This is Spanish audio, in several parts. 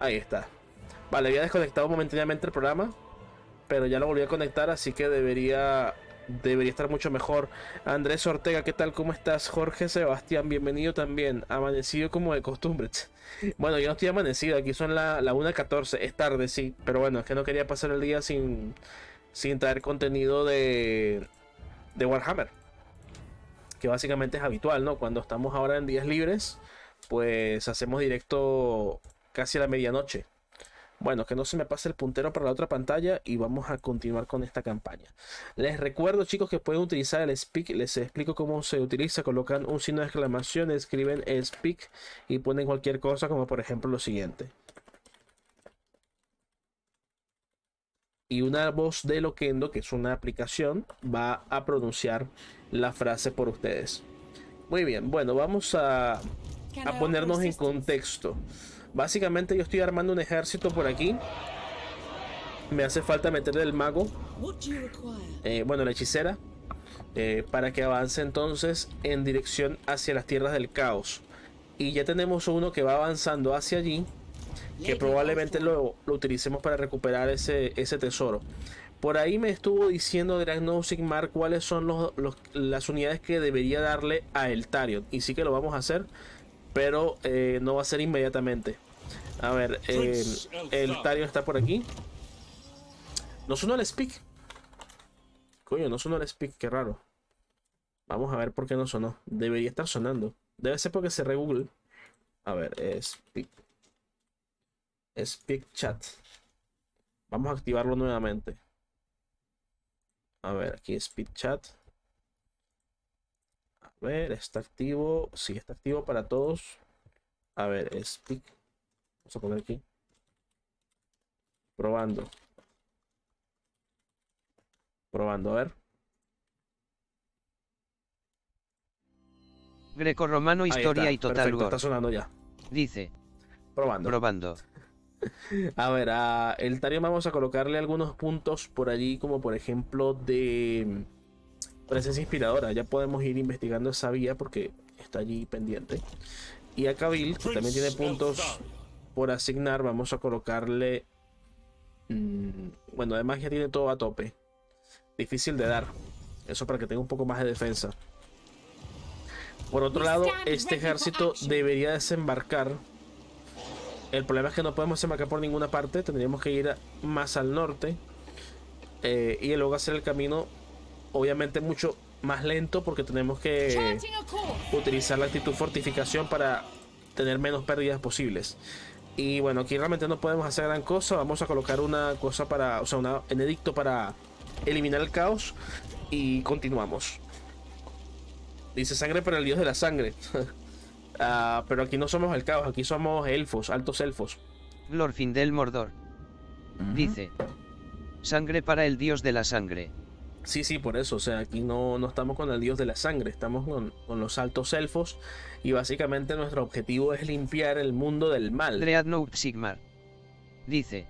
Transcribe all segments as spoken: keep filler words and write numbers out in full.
Ahí está. Vale, había desconectado momentáneamente el programa, pero ya lo volví a conectar, así que debería debería estar mucho mejor. Andrés Ortega, ¿qué tal? ¿Cómo estás? Jorge Sebastián, bienvenido también. Amanecido como de costumbre. Bueno, yo no estoy amanecido, aquí son la, la una catorce, es tarde, sí, pero bueno, es que no quería pasar el día sin, sin traer contenido de, de Warhammer, que básicamente es habitual, ¿no? Cuando estamos ahora en días libres, pues hacemos directo casi a la medianoche. Bueno, que no se me pase el puntero para la otra pantalla y vamos a continuar con esta campaña. Les recuerdo, chicos, que pueden utilizar el speak. Les explico cómo se utiliza. Colocan un signo de exclamación, escriben el speak y ponen cualquier cosa, como por ejemplo lo siguiente. Y una voz de Loquendo, que es una aplicación, va a pronunciar la frase por ustedes. Muy bien, bueno, vamos a, a ponernos en contexto. Básicamente yo estoy armando un ejército por aquí. Me hace falta meterle el mago, eh, bueno, la hechicera, eh, para que avance entonces en dirección hacia las tierras del caos. Y ya tenemos uno que va avanzando hacia allí, que probablemente lo, lo utilicemos para recuperar ese, ese tesoro. Por ahí me estuvo diciendo Gran No Sigmar cuáles son los, los, las unidades que debería darle a Eltarion. Y sí que lo vamos a hacer, pero eh, no va a ser inmediatamente. A ver, eh, Eltarion está por aquí. No sonó el speak. Coño, no sonó el speak, qué raro. Vamos a ver por qué no sonó. Debería estar sonando. Debe ser porque cerré Google. A ver, speak. Speak chat. Vamos a activarlo nuevamente. A ver, aquí speak chat. A ver, está activo. Sí, está activo para todos. A ver, speak. Vamos a poner aquí. Probando. Probando, a ver. Grecorromano, historia y total perfecto, gore. está sonando ya. Dice. Probando. Probando. A ver, a Eltarion vamos a colocarle algunos puntos por allí, como por ejemplo de presencia inspiradora. Ya podemos ir investigando esa vía porque está allí pendiente. Y a Kabil, que también tiene puntos por asignar, vamos a colocarle... Mmm, bueno, además ya tiene todo a tope. Difícil de dar. Eso para que tenga un poco más de defensa. Por otro lado, este ejército debería desembarcar. El problema es que no podemos desembarcar por ninguna parte. Tendríamos que ir más al norte. Eh, y luego hacer el camino, obviamente, mucho más lento, porque tenemos que utilizar la actitud fortificación para tener menos pérdidas posibles. Y bueno, aquí realmente no podemos hacer gran cosa. Vamos a colocar una cosa para, o sea, una, un edicto para eliminar el caos. Y continuamos. Dice sangre para el dios de la sangre. uh, pero aquí no somos el caos, aquí somos elfos, altos elfos. Glorfindel Mordor. Uh-huh. Dice. Sangre para el dios de la sangre. Sí, sí, por eso, o sea, aquí no, no estamos con el dios de la sangre, estamos con, con los altos elfos. Y básicamente nuestro objetivo es limpiar el mundo del mal. Dread No Sigmar. Dice.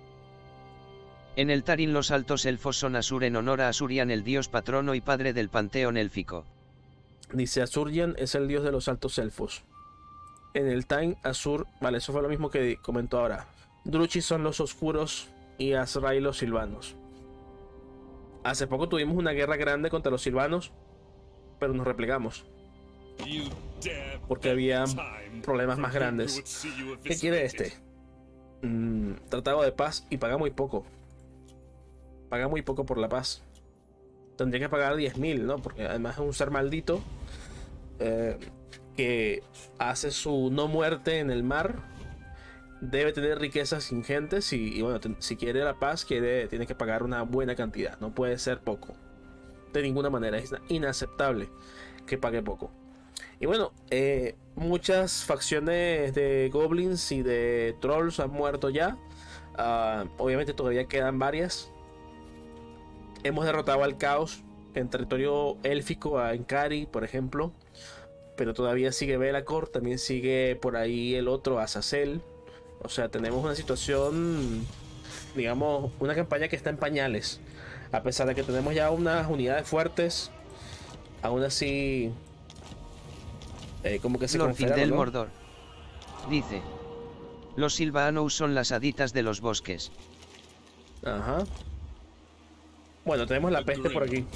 En Eltarin los altos elfos son Asur en honor a Asurian, el dios patrono y padre del panteón élfico. Dice Asurian es el dios de los altos elfos. En el Time, Asur, vale, eso fue lo mismo que comentó ahora. Druchis son los oscuros y Azrael los silvanos. Hace poco tuvimos una guerra grande contra los silvanos, pero nos replegamos. Porque había problemas más grandes. ¿Qué quiere este? Mm, tratado de paz y paga muy poco. Paga muy poco por la paz. Tendría que pagar diez mil, ¿no? Porque además es un ser maldito eh, que hace su no muerte en el mar. Debe tener riquezas ingentes y, y bueno, si quiere la paz, quiere, tiene que pagar una buena cantidad. No puede ser poco. De ninguna manera. Es inaceptable que pague poco. Y bueno, eh, muchas facciones de goblins y de trolls han muerto ya. Uh, obviamente todavía quedan varias. Hemos derrotado al caos en territorio élfico, a Enkari, por ejemplo. Pero todavía sigue Belacor, también sigue por ahí el otro, Azazel. O sea, tenemos una situación, digamos, una campaña que está en pañales. A pesar de que tenemos ya unas unidades fuertes, aún así, eh, como que se confía, del ¿no? Mordor. Dice. Los Silvanous son las haditas de los bosques. Ajá. Bueno, tenemos la peste por aquí.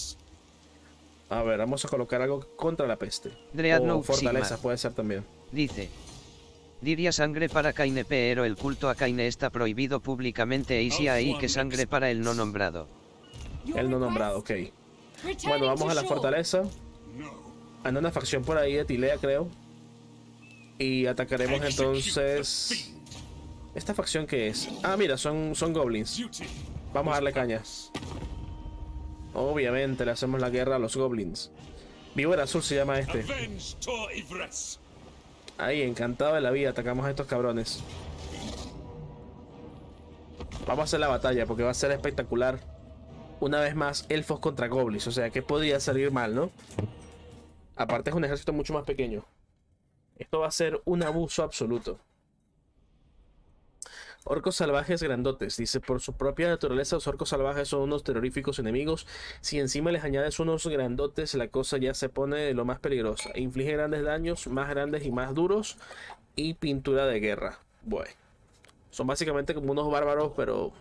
A ver, vamos a colocar algo contra la peste. Dreadnought O fortaleza Sigmar. puede ser también. Dice. Diría sangre para Kaine, pero el culto a Kaine está prohibido públicamente y si hay que sangre para el no nombrado. El no nombrado, ok. Bueno, vamos a la fortaleza. Anda una facción por ahí de Tilea, creo. Y atacaremos entonces... ¿Esta facción qué es? Ah, mira, son, son goblins. Vamos a darle cañas. Obviamente le hacemos la guerra a los goblins. Víbora Azul se llama este. Ahí, encantado de la vida, atacamos a estos cabrones. Vamos a hacer la batalla porque va a ser espectacular. Una vez más, elfos contra goblins. O sea, que podría salir mal, ¿no? Aparte es un ejército mucho más pequeño. Esto va a ser un abuso absoluto. Orcos salvajes grandotes. Dice, por su propia naturaleza los orcos salvajes son unos terroríficos enemigos. Si encima les añades unos grandotes, la cosa ya se pone de lo más peligrosa. Inflige grandes daños, más grandes y más duros. Y pintura de guerra. Bueno, son básicamente como unos bárbaros, pero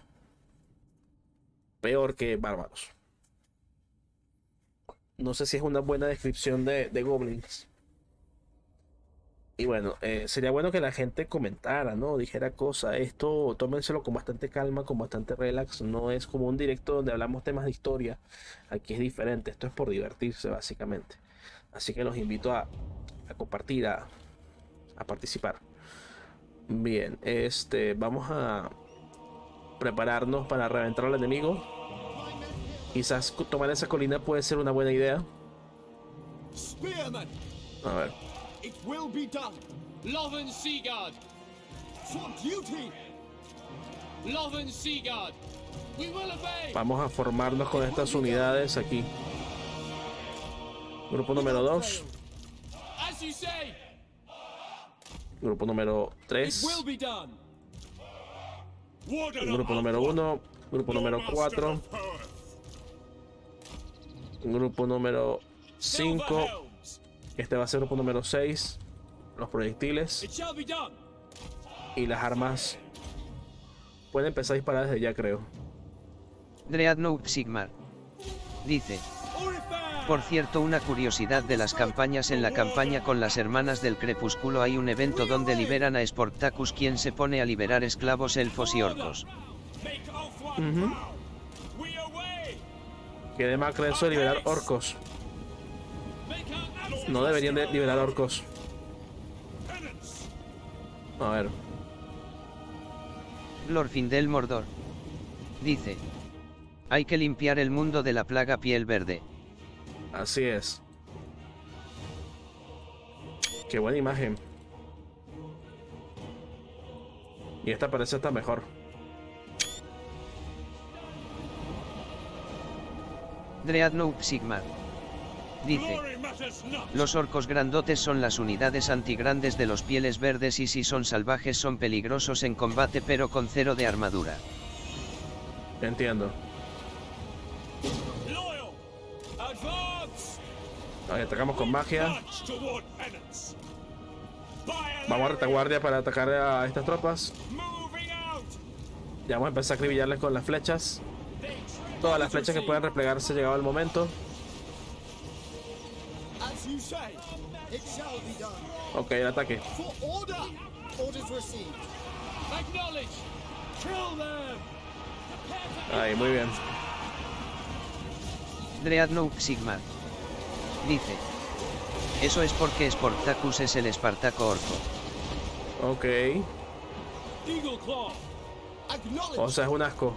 peor que bárbaros. No sé si es una buena descripción de, de goblins. Y bueno, eh, sería bueno que la gente comentara, ¿no? Dijera cosas. Esto tómenselo con bastante calma, con bastante relax. No es como un directo donde hablamos temas de historia. Aquí es diferente. Esto es por divertirse, básicamente. Así que los invito a, a compartir, a, a participar. Bien, este, vamos a prepararnos para reventar al enemigo. Quizás tomar esa colina puede ser una buena idea. A ver. It will be done. Loven Seaguard. For duty. Loven Seaguard. We will obey. Vamos a formarnos con estas unidades aquí. Grupo número dos. As you say. Grupo número It tres. will be done. Grupo número uno. Grupo número cuatro. Grupo número cinco. Este va a ser grupo número seis. Los proyectiles It shall be done. y las armas pueden empezar a disparar desde ya, creo. Dreadnought Sigmar. Dice. Por cierto, una curiosidad de las campañas: en la campaña con las hermanas del crepúsculo hay un evento donde liberan a Sportacus, quien se pone a liberar esclavos elfos y orcos. Uh-huh. Que de macro eso de liberar orcos. No deberían de liberar orcos. A ver. Glorfindel Mordor. Dice. Hay que limpiar el mundo de la plaga piel verde. Así es. Qué buena imagen. Y esta parece estar mejor. Dreadnought Sigmar. Dice. Los orcos grandotes son las unidades antigrandes de los pieles verdes y si son salvajes son peligrosos en combate pero con cero de armadura. Entiendo. Ahí atacamos con magia. Vamos a retaguardia para atacar a estas tropas. Ya vamos a empezar a acribillarles con las flechas. Todas las flechas que puedan replegarse llegado el momento. Ok, el ataque. Ahí, muy bien. Dreadnought Sigmar. Dice. Eso es porque Sportacus es el Espartaco orco. Ok. O sea, es un asco.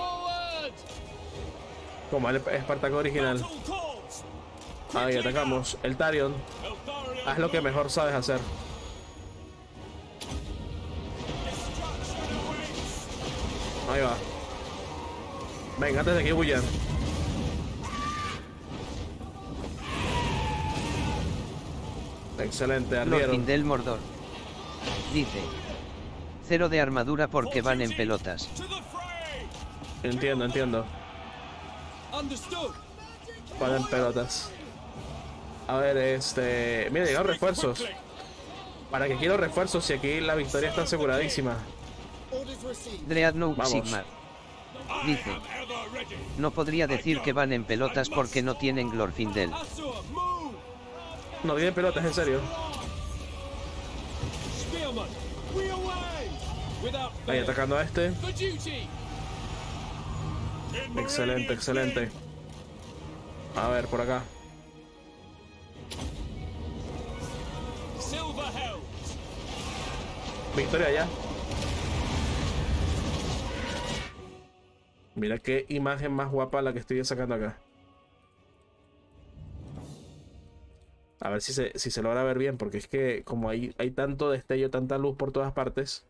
Como el Espartaco original. Ahí atacamos. El Tarion. Haz lo que mejor sabes hacer. Ahí va. Venga, antes de que huyan. Excelente, ardieron. Glorfindel Mordor. Dice. Cero de armadura porque van en pelotas. Entiendo, entiendo. Van en pelotas. A ver, este... Mira, llegaron refuerzos. ¿Para qué quiero refuerzos si aquí la victoria está aseguradísima? Dreadnought Vamos. Sigmar dice: no podría decir que van en pelotas porque no tienen Glorfindel. No tiene pelotas, en serio. Ahí atacando a este. Excelente, excelente. A ver, por acá. Victoria ya. Mira qué imagen más guapa la que estoy sacando acá. A ver si se, si se logra ver bien, porque es que como hay, hay tanto destello, tanta luz por todas partes.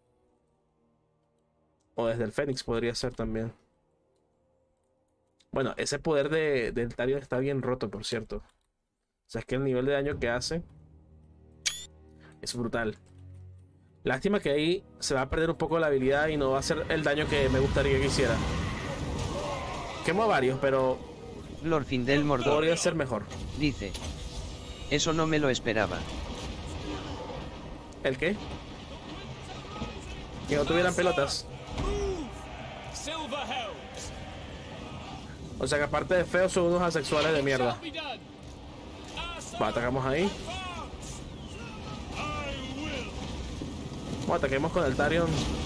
O desde el Fénix podría ser también. Bueno, ese poder de, del Tarion está bien roto, por cierto. O sea, es que el nivel de daño que hace es brutal. Lástima que ahí se va a perder un poco la habilidad y no va a hacer el daño que me gustaría que hiciera. Quemo a varios, pero Glorfindel Mordor podría ser mejor. dice: eso no me lo esperaba. ¿El qué? Que no tuvieran pelotas. O sea que aparte de feos son unos asexuales de mierda. Va, atacamos ahí. Bueno, ataquemos con el Tarion.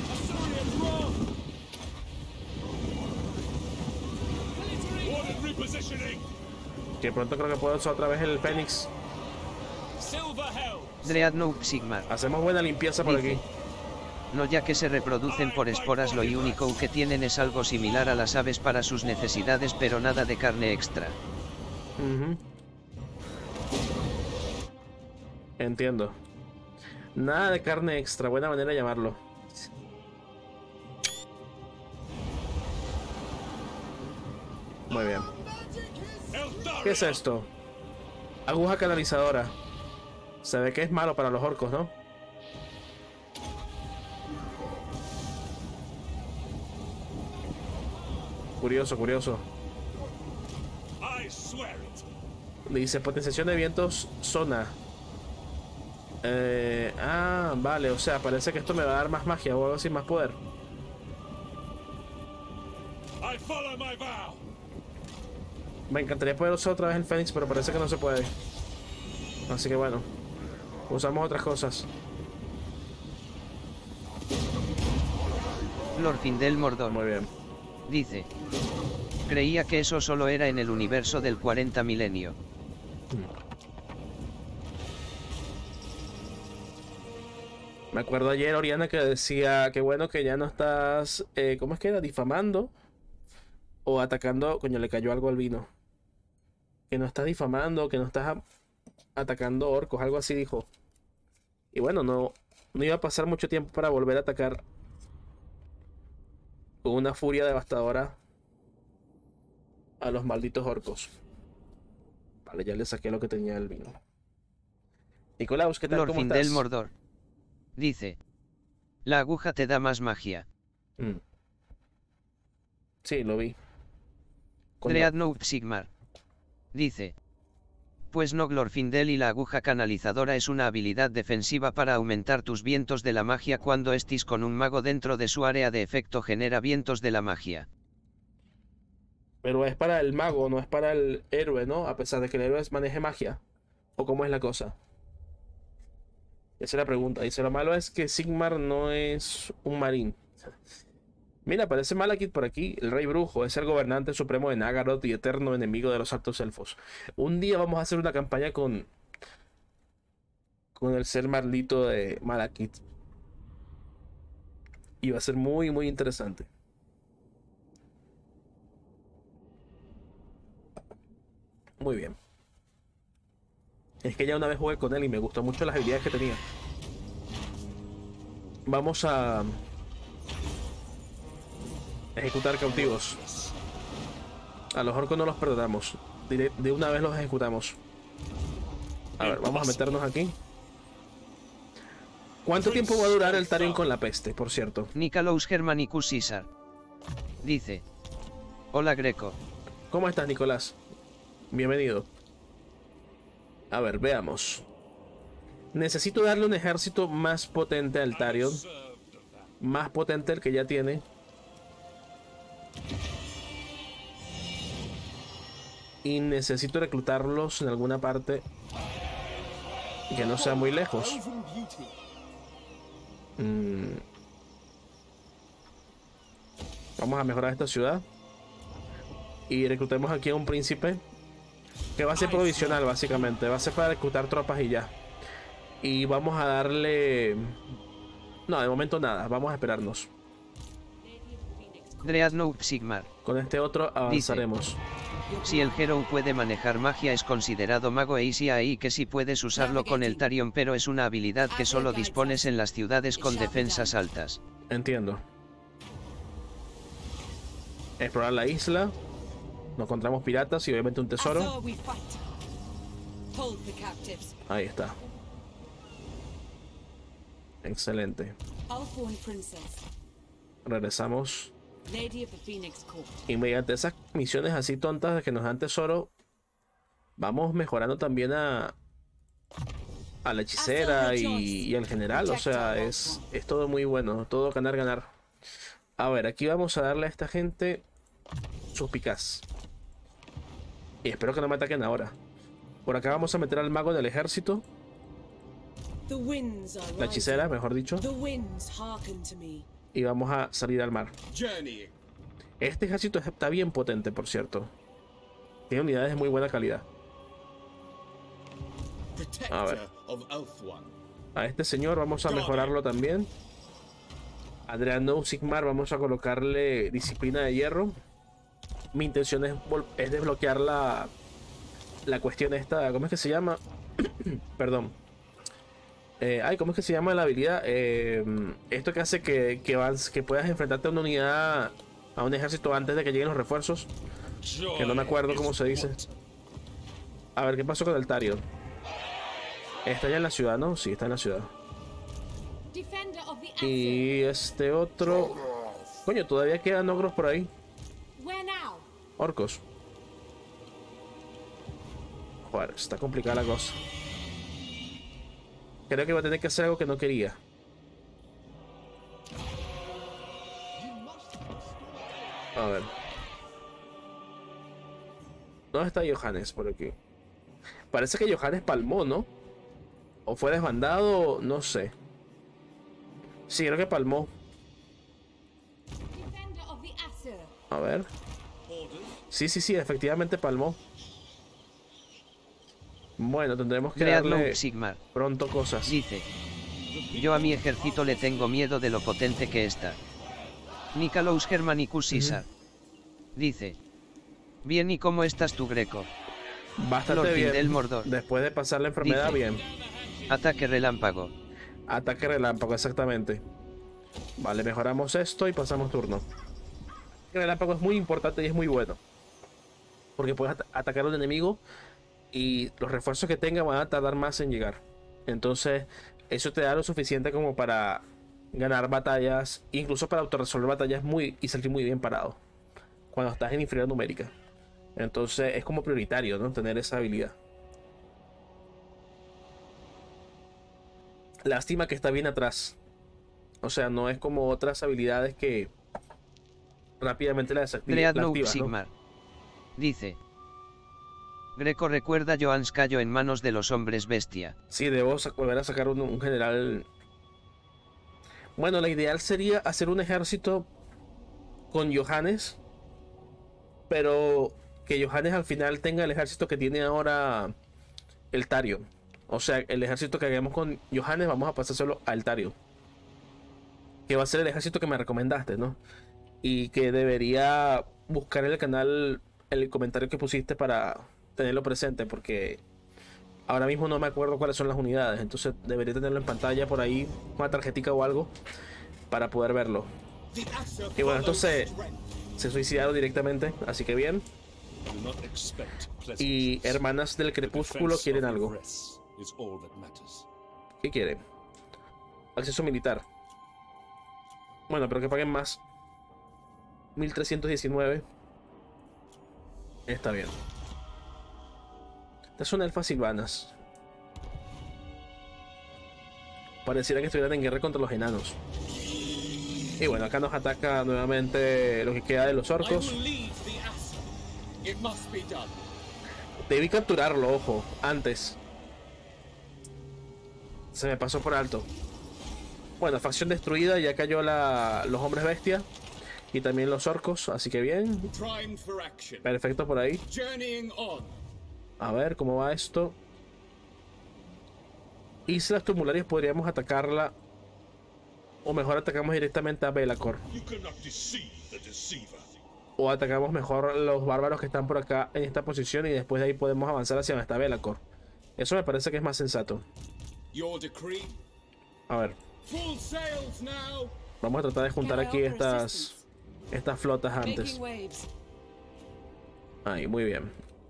Que pronto creo que puedo usar otra vez el Fénix. Dreadnought Sigmar Hacemos buena limpieza por dice: aquí. no, ya que se reproducen por esporas, lo único que tienen es algo similar a las aves para sus necesidades, pero nada de carne extra. Ujú. Entiendo. Nada de carne extra, buena manera de llamarlo. Muy bien. ¿Qué es esto? Aguja canalizadora. Se ve que es malo para los orcos, ¿no? Curioso, curioso. Dice potenciación de vientos zona. Eh, ah, vale, o sea, parece que esto me va a dar más magia o algo así, más poder. Me encantaría poder usar otra vez el Fénix, pero parece que no se puede. Así que bueno, usamos otras cosas. Glorfindel Mordor Muy bien. dice: creía que eso solo era en el universo del cuarenta milenio. Me acuerdo ayer, Oriana, que decía que bueno que ya no estás, eh, ¿cómo es que era? Difamando o atacando. Coño, le cayó algo al vino. Que no estás difamando, que no estás a- atacando orcos, algo así dijo. Y bueno, no, no iba a pasar mucho tiempo para volver a atacar con una furia devastadora a los malditos orcos. Vale, ya le saqué lo que tenía el vino. Nicolaus, ¿qué tal? ¿Cómo Glorfindel estás? Mordor dice: la aguja te da más magia. Mm. Sí, lo vi. Cuando- Dreadnought Sigmar dice: pues no, Glorfindel y la aguja canalizadora es una habilidad defensiva para aumentar tus vientos de la magia. Cuando estés con un mago dentro de su área de efecto, genera vientos de la magia. Pero es para el mago, no es para el héroe, ¿no? A pesar de que el héroe maneje magia. ¿O cómo es la cosa? Esa es la pregunta. Dice, lo malo es que Sigmar no es un marín. Mira, aparece Malekith por aquí. El rey brujo es el gobernante supremo de Nagaroth y eterno enemigo de los altos elfos. Un día vamos a hacer una campaña con... Con el ser maldito de Malekith. Y va a ser muy, muy interesante. Muy bien. Es que ya una vez jugué con él y me gustó mucho las habilidades que tenía. Vamos a ejecutar cautivos. A los orcos no los perdonamos. De, de una vez los ejecutamos. A ver, vamos a meternos aquí. ¿Cuánto tiempo va a durar el Tarion con la peste, por cierto? Nicolaus Germanicus Caesar dice: hola Greco. ¿Cómo estás, Nicolás? Bienvenido. A ver, veamos. Necesito darle un ejército más potente al Tarion. Más potente el que ya tiene. Y necesito reclutarlos en alguna parte que no sea muy lejos. Mm. Vamos a mejorar esta ciudad. Y reclutemos aquí a un príncipe. Que va a ser provisional básicamente. Va a ser para reclutar tropas y ya. Y vamos a darle... No, de momento nada. Vamos a esperarnos. Dreadnought Sigmar. Con este otro avanzaremos. Dice, si el Hero puede manejar magia es considerado mago e easy ahí que si puedes usarlo con el Tarion, pero es una habilidad que solo dispones en las ciudades con defensas altas. Entiendo. Explorar la isla. Nos encontramos piratas y obviamente un tesoro. Ahí está. Excelente. Regresamos. Y mediante esas misiones así tontas de que nos dan tesoro, vamos mejorando también a a la hechicera y, y al general. O sea, es, es todo muy bueno. Todo ganar, ganar. A ver, aquí vamos a darle a esta gente suspicaz. Y espero que no me ataquen ahora. Por acá vamos a meter al mago en el ejército. La hechicera, mejor dicho. Y vamos a salir al mar. Este ejército está bien potente, por cierto. Tiene unidades de muy buena calidad. A ver. A este señor vamos a mejorarlo también. A Dreadnought Sigmar vamos a colocarle disciplina de hierro. Mi intención es, es desbloquear la, la cuestión esta. ¿Cómo es que se llama? Perdón. Eh, ay, ¿cómo es que se llama la habilidad? Eh, esto que hace que, que, vas, que puedas enfrentarte a una unidad, a un ejército antes de que lleguen los refuerzos. Que no me acuerdo cómo se dice. A ver, ¿qué pasó con el Tarion? Está ya en la ciudad, ¿no? Sí, está en la ciudad. Y este otro... Coño, todavía quedan ogros por ahí. Orcos. Joder, está complicada la cosa. Creo que voy a tener que hacer algo que no quería. A ver. ¿Dónde está Johannes? Por aquí. Parece que Johannes palmó, ¿no? O fue desbandado, no sé. Sí, creo que palmó. A ver. Sí, sí, sí, efectivamente palmó. Bueno, tendremos que darle Sigmar. pronto cosas. Dice, yo a mi ejército le tengo miedo de lo potente que está. Nicolaus Germanicus Caesar. Uh-huh. Dice, bien, ¿y cómo estás tú, Greco? Bastante Lord bien. Del Mordor. Después de pasar la enfermedad, Dice, bien. Ataque relámpago. Ataque relámpago, exactamente. Vale, mejoramos esto y pasamos turno. El relámpago es muy importante y es muy bueno. Porque puedes at atacar a un enemigo y los refuerzos que tenga van a tardar más en llegar. Entonces, eso te da lo suficiente como para ganar batallas, incluso para autorresolver batallas muy y salir muy bien parado cuando estás en inferioridad numérica. Entonces, es como prioritario, ¿no? Tener esa habilidad. Lástima que está bien atrás. O sea, no es como otras habilidades que rápidamente la desactivan. Dreadnought Sigmar. Dice, Greco recuerda Johannes cayó en manos de los hombres bestia. Sí, debo volver a sacar un, un general. Bueno, la ideal sería hacer un ejército con Johannes, pero que Johannes al final tenga el ejército que tiene ahora el Tarion. O sea, el ejército que hagamos con Johannes vamos a pasárselo al Tarion, que va a ser el ejército que me recomendaste, ¿no? Y que debería buscar en el canal el comentario que pusiste para tenerlo presente, porque ahora mismo no me acuerdo cuáles son las unidades. Entonces debería tenerlo en pantalla por ahí, una tarjetita o algo, para poder verlo. Y bueno, entonces se suicidaron directamente, así que bien. Y hermanas del crepúsculo quieren algo. ¿Qué quieren? Acceso militar. Bueno, pero que paguen más. mil trescientos diecinueve. Está bien. Estas son elfas silvanas. Pareciera que estuvieran en guerra contra los enanos. Y bueno, acá nos ataca nuevamente lo que queda de los orcos. Debí capturarlo, ojo, antes. Se me pasó por alto. Bueno, facción destruida, ya cayó la, los hombres bestia. Y también los orcos, así que bien. Perfecto por ahí. A ver cómo va esto. Islas tumularias podríamos atacarla. O mejor atacamos directamente a Be'lakor. O atacamos mejor los bárbaros que están por acá en esta posición. Y después de ahí podemos avanzar hacia donde está Be'lakor. Eso me parece que es más sensato. A ver. Vamos a tratar de juntar aquí estas Estas flotas antes. Ahí, muy bien.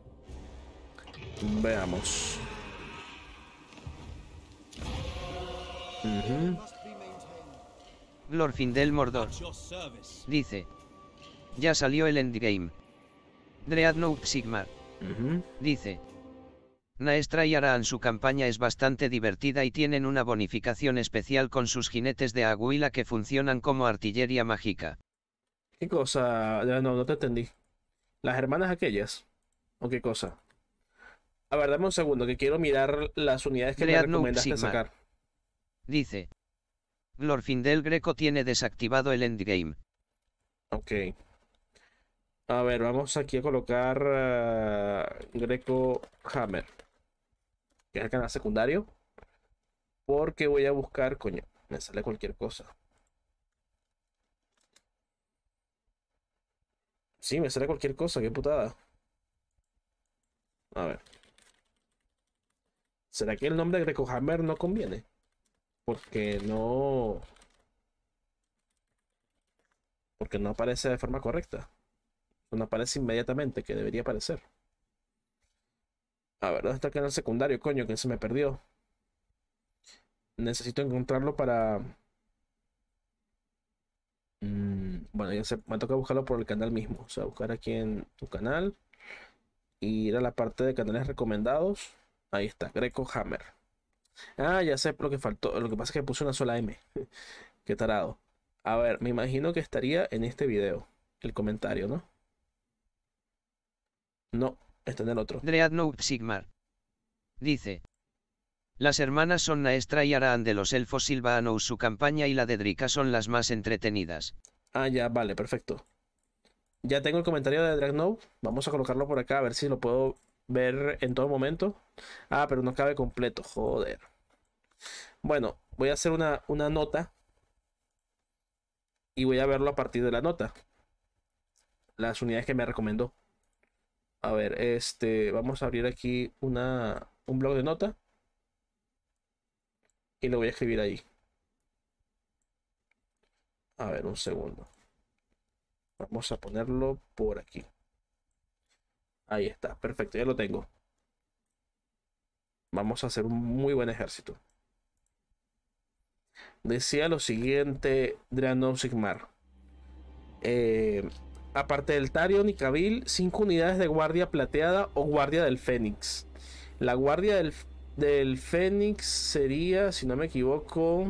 Veamos. Uh-huh. Glorfindel Mordor dice: ya salió el endgame. Dreadnought Sigmar Uh-huh. dice: Naestra y Araan, su campaña es bastante divertida y tienen una bonificación especial con sus jinetes de Aguila que funcionan como artillería mágica. ¿Qué cosa? Ya no, no te entendí. ¿Las hermanas aquellas? ¿O qué cosa? A ver, dame un segundo que quiero mirar las unidades que me recomendaste sacar. Dice: Glorfindel Greco tiene desactivado el endgame. Ok. A ver, vamos aquí a colocar uh, Greco Hammer, que es el canal secundario. Porque voy a buscar, coño, me sale cualquier cosa. Sí, me sale cualquier cosa, qué putada. A ver. ¿Será que el nombre de Greco Hammer no conviene? Porque no... Porque no aparece de forma correcta. No aparece inmediatamente, que debería aparecer. A ver, ¿dónde está el canal secundario? Coño, que se me perdió. Necesito encontrarlo para... Mm, bueno, ya se... me toca buscarlo por el canal mismo. O sea, buscar aquí en tu canal. Y ir a la parte de canales recomendados. Ahí está, Greco Hammer. Ah, ya sé lo que faltó. Lo que pasa es que puse una sola M. Qué tarado. A ver, me imagino que estaría en este video. El comentario, ¿no? No, está en el otro. Dreadnought Sigmar dice: las hermanas son Naestra y Araan de los elfos Silvanous. Su campaña y la de Drika son las más entretenidas. Ah, ya, vale, perfecto. Ya tengo el comentario de Dreadnought. Vamos a colocarlo por acá a ver si lo puedo ver en todo momento. Ah, pero no cabe completo, joder. Bueno, voy a hacer una, una nota. Y voy a verlo a partir de la nota. Las unidades que me recomendó. A ver, este, vamos a abrir aquí una, un blog de nota. Y lo voy a escribir ahí. A ver, un segundo. Vamos a ponerlo por aquí. Ahí está, perfecto, ya lo tengo. Vamos a hacer un muy buen ejército. Decía lo siguiente, Dreadnought Sigmar. Eh, aparte del Tarion y Kabil, cinco unidades de guardia plateada o guardia del Fénix. La guardia del, del Fénix sería, si no me equivoco...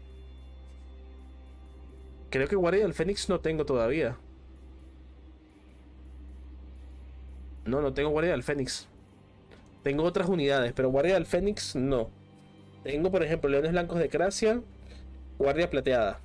Creo que guardia del Fénix no tengo todavía. No, no tengo guardia del Fénix. Tengo otras unidades, pero guardia del Fénix no. Tengo, por ejemplo, Leones Blancos de Cracia, guardia plateada.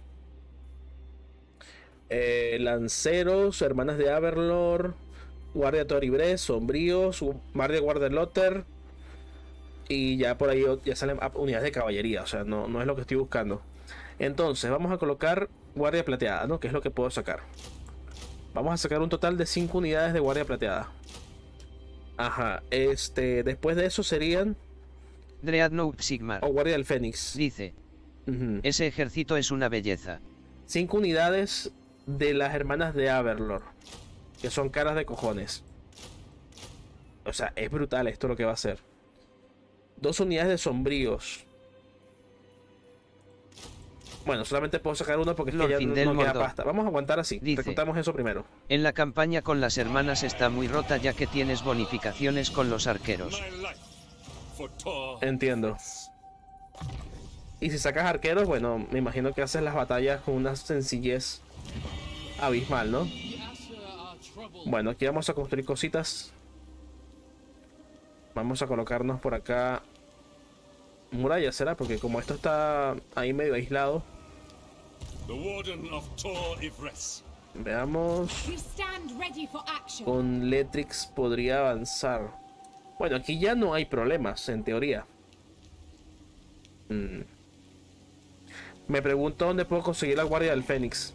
Eh, lanceros, hermanas de Averlord, guardia Toribres, sombríos, guardia Guardelotter. Y ya por ahí ya salen unidades de caballería. O sea, no, no es lo que estoy buscando. Entonces, vamos a colocar guardia plateada, ¿no? Que es lo que puedo sacar. Vamos a sacar un total de cinco unidades de guardia plateada. Ajá, este, después de eso serían... Dreadnought Sigmar o guardia del Fénix. dice: uh-huh. ese ejército es una belleza. Cinco unidades de las hermanas de Averlord, que son caras de cojones. O sea, es brutal esto lo que va a hacer. Dos unidades de sombríos. Bueno, solamente puedo sacar uno porque es que ya no, no queda pasta. Vamos a aguantar así. Reclutamos eso primero. En la campaña con las hermanas está muy rota ya que tienes bonificaciones con los arqueros. Entiendo. Y si sacas arqueros, bueno, me imagino que haces las batallas con una sencillez abismal, ¿no? Bueno, aquí vamos a construir cositas. Vamos a colocarnos por acá murallas, ¿será? Porque como esto está ahí medio aislado. Veamos. Con Letrix podría avanzar. Bueno, aquí ya no hay problemas, en teoría. Hmm. Me pregunto dónde puedo conseguir la guardia del Fénix.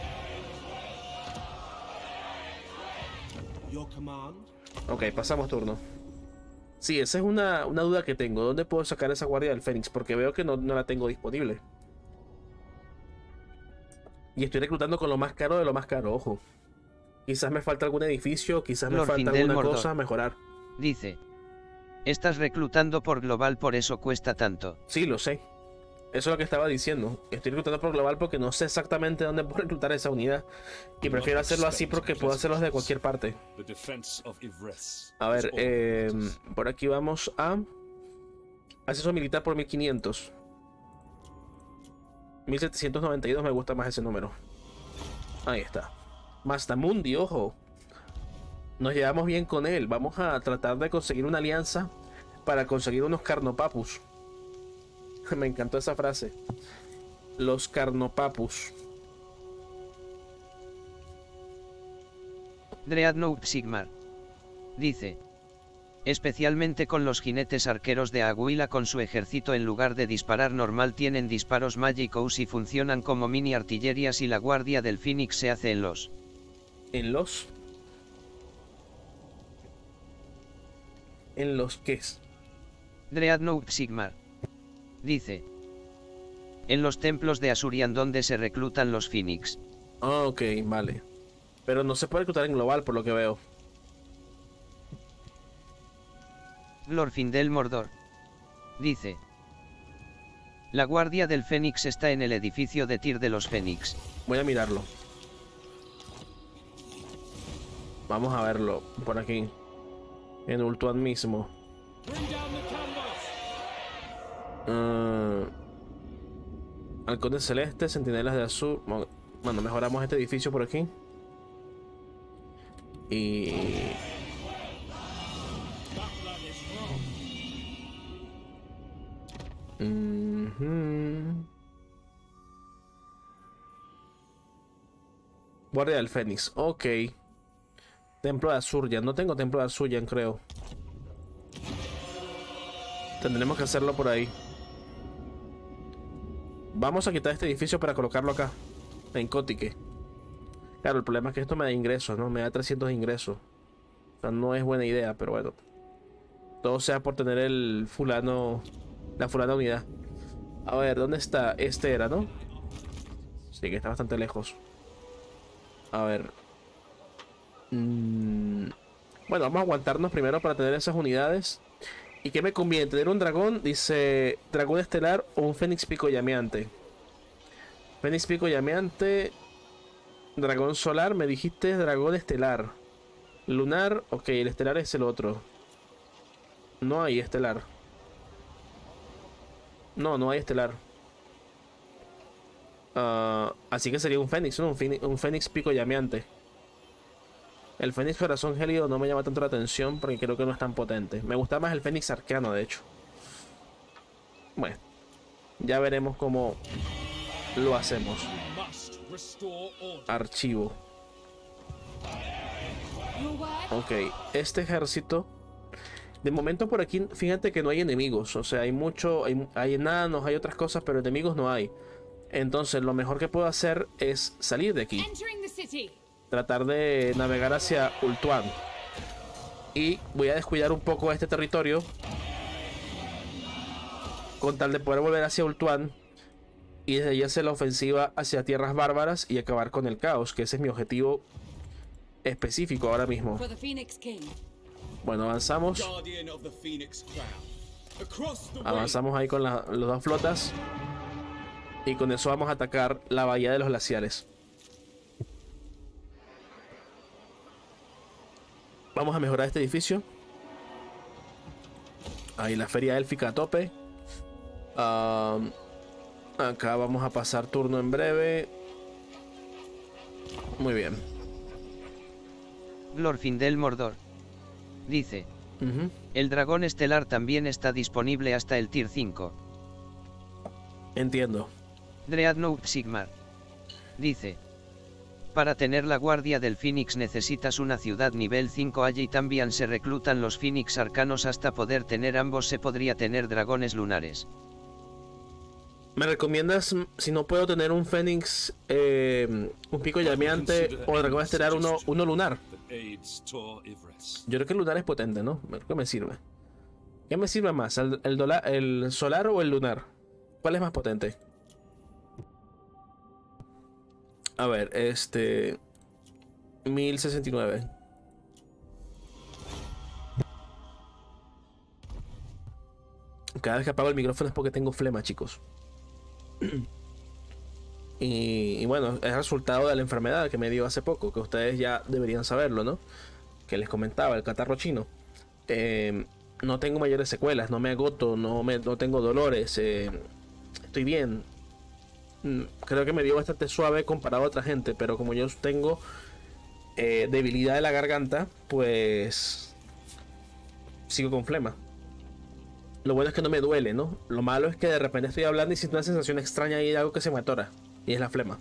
Ok, pasamos turno. Sí, esa es una, una duda que tengo. ¿Dónde puedo sacar esa guardia del Fénix? Porque veo que no, no la tengo disponible. Y estoy reclutando con lo más caro de lo más caro, ojo. Quizás me falta algún edificio, quizás me falta alguna cosa a mejorar. Dice: estás reclutando por global, por eso cuesta tanto. Sí, lo sé. Eso es lo que estaba diciendo. Estoy reclutando por global porque no sé exactamente dónde puedo reclutar esa unidad. Y prefiero hacerlo así porque puedo hacerlo de cualquier parte. A ver, eh, por aquí vamos a... acceso militar por mil quinientos. mil setecientos noventa y dos, me gusta más ese número. Ahí está. Mastamundi, ojo. Nos llevamos bien con él. Vamos a tratar de conseguir una alianza para conseguir unos Carnopapus. Me encantó esa frase. Los Carnopapus. Dreadnought Sigmar dice: especialmente con los jinetes arqueros de Aguila, con su ejército en lugar de disparar normal tienen disparos Magicous y funcionan como mini artillerías, y la guardia del Phoenix se hace en los... ¿En los? ¿En los qué? Dreadnought Sigmar dice: en los templos de Asurian donde se reclutan los Phoenix. Ah, ok, vale. Pero no se puede reclutar en global por lo que veo. Glorfindel Mordor dice: la guardia del Fénix está en el edificio de Tyr de los Fénix. Voy a mirarlo. Vamos a verlo por aquí. En Ultuan mismo. Uh, Halcones celestes, centinelas de azul. Bueno, mejoramos este edificio por aquí. Y... Uh-huh. Guardia del Fénix, ok. Templo de Azurian, no tengo templo de Azurian, creo. Tendremos que hacerlo por ahí. Vamos a quitar este edificio para colocarlo acá, en Kottike. Claro, el problema es que esto me da ingresos, ¿no? Me da trescientos de ingresos. O sea, no es buena idea, pero bueno. Todo sea por tener el fulano, la fulana unidad. A ver, ¿dónde está? Este era, ¿no? Sí, que está bastante lejos. A ver. Mm. Bueno, vamos a aguantarnos primero para tener esas unidades. ¿Y qué me conviene? ¿Tener un dragón? Dice, dragón estelar o un fénix pico llameante. Fénix pico llameante. Dragón solar, me dijiste dragón estelar. Lunar, ok, el estelar es el otro. No hay estelar. No, no hay estelar. Uh, así que sería un fénix, ¿no? Un fénix, un fénix pico llameante. El Fénix Corazón Gélido no me llama tanto la atención porque creo que no es tan potente. Me gusta más el Fénix Arcano, de hecho. Bueno, ya veremos cómo lo hacemos. Archivo. Ok, este ejército... De momento por aquí, fíjate que no hay enemigos. O sea, hay mucho... Hay, hay enanos, hay otras cosas, pero enemigos no hay. Entonces, lo mejor que puedo hacer es salir de aquí. Tratar de navegar hacia Ultuan. Y voy a descuidar un poco este territorio con tal de poder volver hacia Ultuan y desde allí hacer la ofensiva hacia tierras bárbaras y acabar con el caos, que ese es mi objetivo específico ahora mismo. Bueno, avanzamos. Avanzamos ahí con la, las dos flotas. Y con eso vamos a atacar la bahía de los glaciares. Vamos a mejorar este edificio. Ahí la feria élfica a tope. Um, Acá vamos a pasar turno en breve. Muy bien. Glorfindel Mordor dice: Uh-huh. el dragón estelar también está disponible hasta el tier cinco. Entiendo. Dreadnought Sigmar dice: para tener la guardia del Phoenix necesitas una ciudad nivel cinco. Allí también se reclutan los Phoenix arcanos. Hasta poder tener ambos se podría tener dragones lunares. ¿Me recomiendas, si no puedo tener un Fénix, eh, un pico llameante o dragón estelar, uno, uno lunar? Yo creo que el lunar es potente, ¿no? Creo que me sirve. ¿Qué me sirve más? ¿El, el, dola, el solar o el lunar? ¿Cuál es más potente? A ver, este... mil sesenta y nueve. Cada vez que apago el micrófono es porque tengo flema, chicos. Y, y bueno, es resultado de la enfermedad que me dio hace poco, que ustedes ya deberían saberlo, ¿no? Que les comentaba, el catarro chino. Eh, no tengo mayores secuelas, no me agoto, no, me, no tengo dolores, eh, estoy bien. Creo que me dio bastante suave comparado a otra gente, pero como yo tengo eh, debilidad de la garganta, pues sigo con flema. Lo bueno es que no me duele, ¿no? Lo malo es que de repente estoy hablando y siento una sensación extraña y de algo que se me atora. Y es la flema.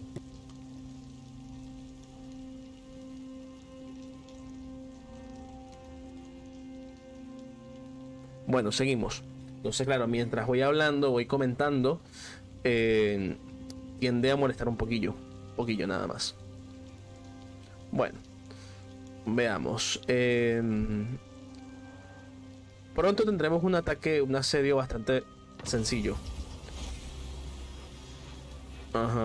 Bueno, seguimos. Entonces, claro, mientras voy hablando, voy comentando, eh, tiende a molestar un poquillo. Un poquillo nada más. Bueno, veamos. Eh, pronto tendremos un ataque, un asedio bastante sencillo. Ajá.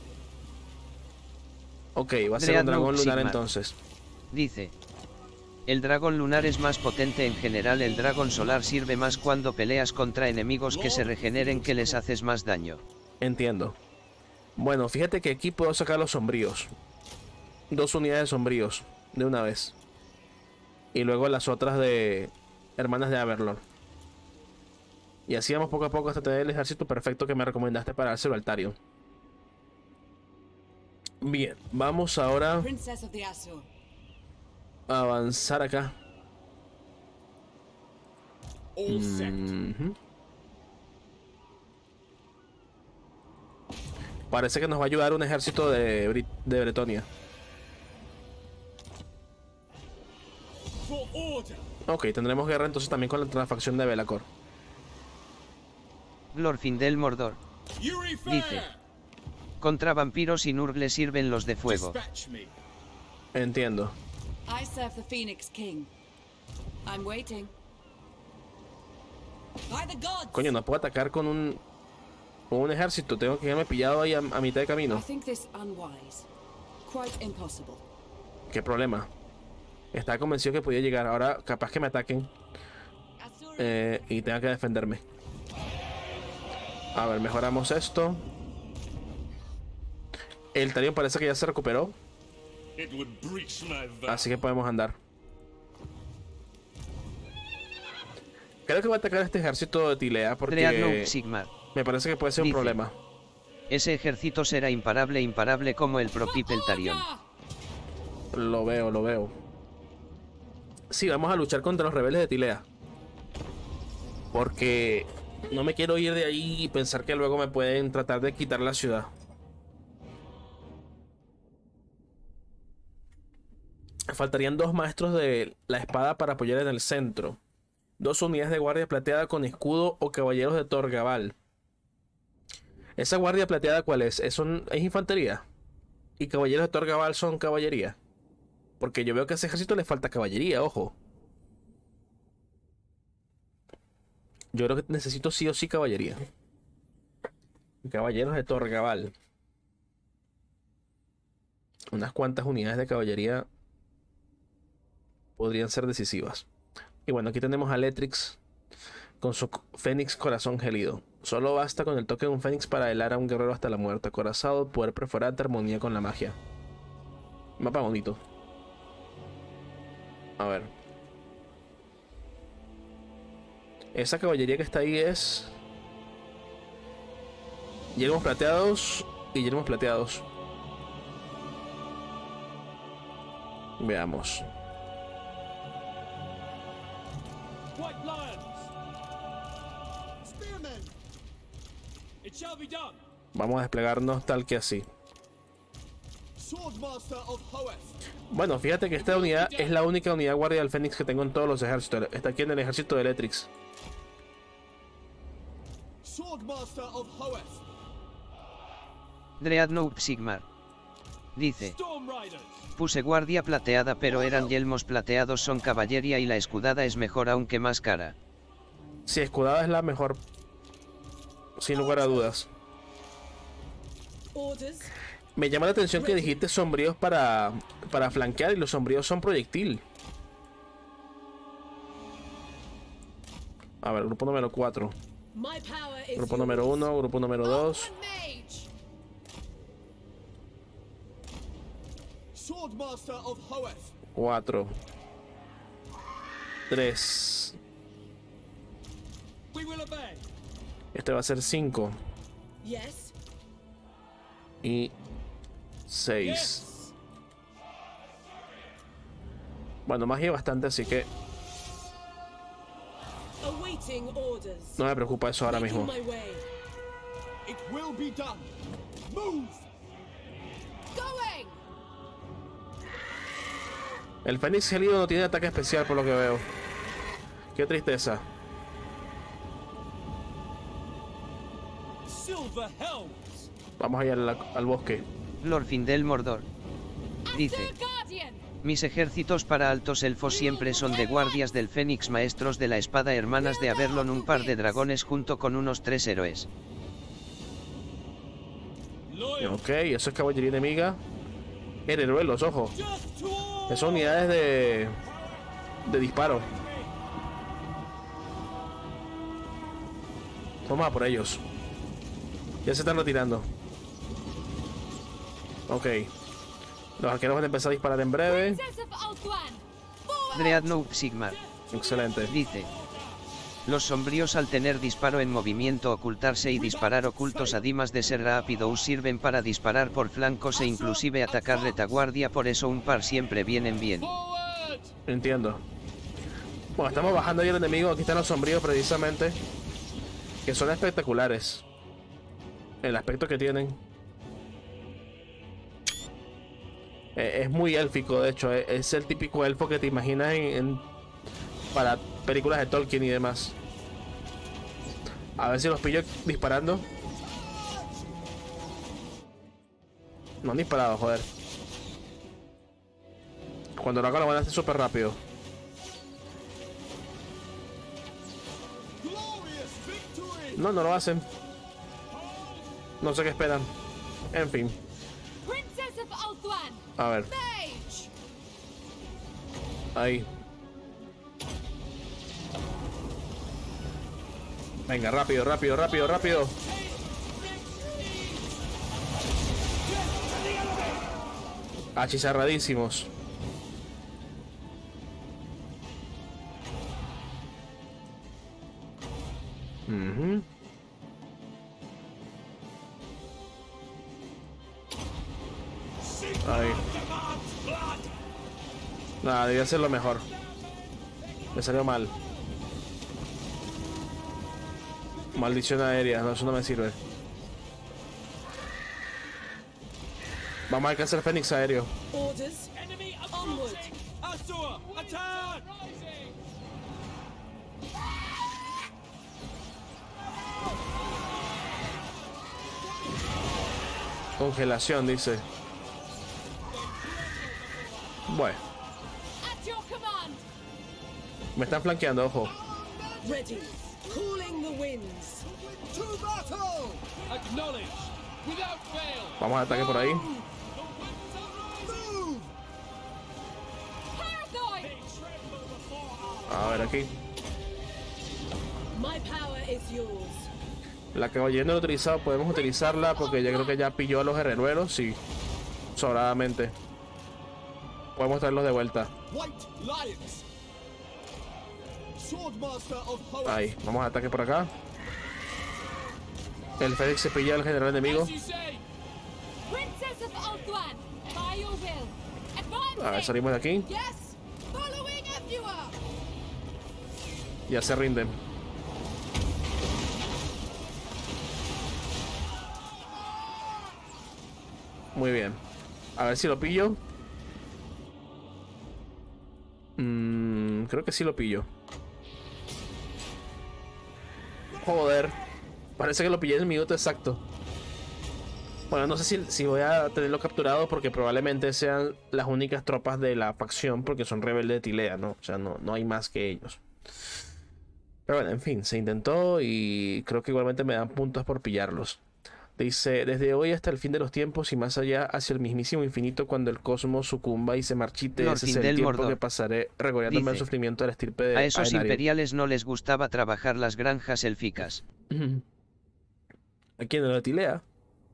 Ok, va a ser un dragón lunar entonces. Dice: el dragón lunar es más potente en general. El dragón solar sirve más cuando peleas contra enemigos que se regeneren, que les haces más daño. Entiendo. Bueno, fíjate que aquí puedo sacar los sombríos. Dos unidades sombríos de una vez. Y luego las otras de hermanas de Averlord. Y así vamos poco a poco hasta tener el ejército perfecto que me recomendaste para dárselo al Tarion. Bien, vamos ahora a avanzar acá. Mm-hmm. Parece que nos va a ayudar un ejército de, Brit de Bretonia. Ok, tendremos guerra entonces también con la facción de Belacor. Glorfindel Mordor dice: contra vampiros y Nurgle sirven los de fuego. Entiendo. I serve the Phoenix King. I'm waiting. By the gods. Coño, no puedo atacar con un con un ejército. Tengo que quedarme pillado ahí a, a mitad de camino. I think this unwise. Quite impossible. ¿Qué problema? Estaba convencido que podía llegar. Ahora capaz que me ataquen eh, y tenga que defenderme. A ver, mejoramos esto. El Tarion parece que ya se recuperó. Así que podemos andar. Creo que voy a atacar a este ejército de Tilea porque Sigmar me parece que puede ser dice: un problema. ese ejército será imparable, imparable como el propio Tarion. Lo veo, lo veo. Sí, vamos a luchar contra los rebeldes de Tilea. Porque no me quiero ir de ahí y pensar que luego me pueden tratar de quitar la ciudad. Faltarían dos maestros de la espada para apoyar en el centro. Dos unidades de guardia plateada con escudo o caballeros de Torgabal. ¿Esa guardia plateada cuál es? ¿Es, un, es infantería? ¿Y caballeros de Torgabal son caballería? Porque yo veo que a ese ejército le falta caballería, ojo. Yo creo que necesito sí o sí caballería. Caballeros de Torgabal. Unas cuantas unidades de caballería podrían ser decisivas. Y bueno, aquí tenemos a Letrix con su Fénix Corazón Gélido. Solo basta con el toque de un Fénix para helar a un guerrero hasta la muerte. Acorazado, poder perforante, armonía con la magia. Mapa bonito. A ver. Esa caballería que está ahí es... Yelmos plateados y yelmos plateados. Veamos. White lions. Spearmen. It shall be done. Vamos a desplegarnos tal que así. Swordmaster of Hoeth. Bueno, fíjate que esta unidad es la única unidad guardia del Fénix que tengo en todos los ejércitos. Está aquí en el ejército de Electrix. Swordmaster of Hoeth. Dreadnought Sigmar. Dice. Storm Riders. Puse guardia plateada pero eran yelmos plateados, son caballería y la escudada es mejor aunque más cara. Sí, escudada es la mejor. Sin lugar a dudas. Orders. Me llama la atención que dijiste sombríos para, para flanquear y los sombríos son proyectil. A ver, grupo número cuatro. My power is Grupo número yours. uno, grupo número dos. Onward, mage. Swordmaster of Hoeth. cuatro. tres. We will obey. Este va a ser cinco. Yes. Y seis. Yes. Bueno, magia bastante, así que Awaiting orders. no me preocupa eso ahora Making mismo. my way. It will be done. Move. Going. El Fénix Gélido no tiene ataque especial por lo que veo. Qué tristeza. Silver helms. Vamos a ir al, al bosque. Glorfindel Mordor. Dice. Sir Guardian. Mis ejércitos para altos elfos siempre son de guardias del Fénix, maestros de la espada, hermanas de Averlon, un par de dragones junto con unos tres héroes. Loyal. Ok, eso es caballería enemiga. Hereruelos, ojo. Just to all. Esas unidades de, de disparo. Vamos a por ellos. Ya se están retirando. Ok. Los arqueros van a empezar a disparar en breve. Princess of Altuan. Forward. Dreadnought Sigmar. Excelente. Dice. Los sombríos al tener disparo en movimiento, ocultarse y disparar ocultos, además de ser rápidos, sirven para disparar por flancos e inclusive atacar retaguardia, por eso un par siempre vienen bien. Forward. Entiendo. Bueno, estamos bajando ahí el enemigo. Aquí están los sombríos precisamente. Que son espectaculares. El aspecto que tienen. Eh, es muy élfico, de hecho. Es, es el típico elfo que te imaginas en, en- para películas de Tolkien y demás. A ver si los pillo disparando. No han disparado, joder. Cuando lo hagan lo van a hacer súper rápido. Glorious victory. No, no lo hacen. No sé qué esperan. En fin. Princess of Altuan. A ver. Mage. Ahí. Venga, rápido, rápido, rápido, rápido. Achizarradísimos. Ujú. Ahí. Nada, debía ser lo mejor. Me salió mal. Maldición aérea, no, eso no me sirve. Vamos a alcanzar el Fénix aéreo. Orders. Enemy Onward. approaching. Azure, attack. Congelación, dice. Bueno, At your command. me están flanqueando, ojo. Ready. Cooling the winds. To battle. Acknowledge. Without fail. Vamos al ataque por ahí. Move. Parathoi. A ver aquí. My power is yours. La caballería no la he utilizado, podemos utilizarla porque ya creo que ya pilló a los herreruelos, sí. Sobradamente. Podemos traerlos de vuelta. White lions. Swordmaster of Hoeth. Ahí, vamos a ataque por acá. El Fénix se pilla al general enemigo. As you say. Princess of Ulthuan, by your will. Advancing. A ver, salimos de aquí. Yes. Following as you are. Ya se rinden. Muy bien. A ver si lo pillo. Mm, creo que sí lo pillo. Joder. Parece que lo pillé en el minuto exacto. Bueno, no sé si, si voy a tenerlo capturado porque probablemente sean las únicas tropas de la facción porque son rebeldes de Tilea, ¿no? O sea, no, no hay más que ellos. Pero bueno, en fin, se intentó y creo que igualmente me dan puntos por pillarlos. Dice, desde hoy hasta el fin de los tiempos y más allá hacia el mismísimo infinito cuando el cosmos sucumba y se marchite, ese es el tiempo que pasaré regodeándome el sufrimiento de la estirpe de a esos Aenario. imperiales no les gustaba trabajar las granjas élficas. Aquí en la Tilea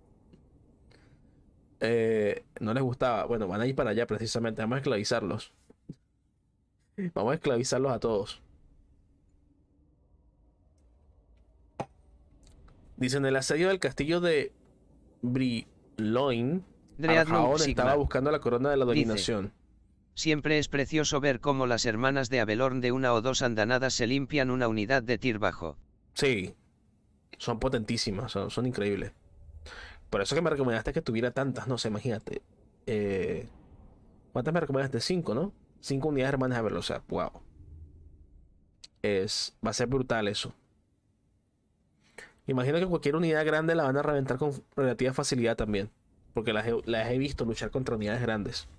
eh, no les gustaba. Bueno, van a ir para allá precisamente. Vamos a esclavizarlos. Vamos a esclavizarlos a todos. Dicen, el asedio del castillo de Briloin, Arjaon estaba buscando la corona de la dominación. Dice, siempre es precioso ver cómo las hermanas de Abelorn de una o dos andanadas se limpian una unidad de tir bajo. Sí, son potentísimas, son, son increíbles. Por eso que me recomendaste que tuviera tantas, no sé, imagínate. Eh, ¿Cuántas me recomendaste? Cinco, ¿no? Cinco unidades hermanas de Abelorn, o sea, wow. Es, va a ser brutal eso. Imagino que cualquier unidad grande la van a reventar con relativa facilidad también. Porque las he, las he visto luchar contra unidades grandes.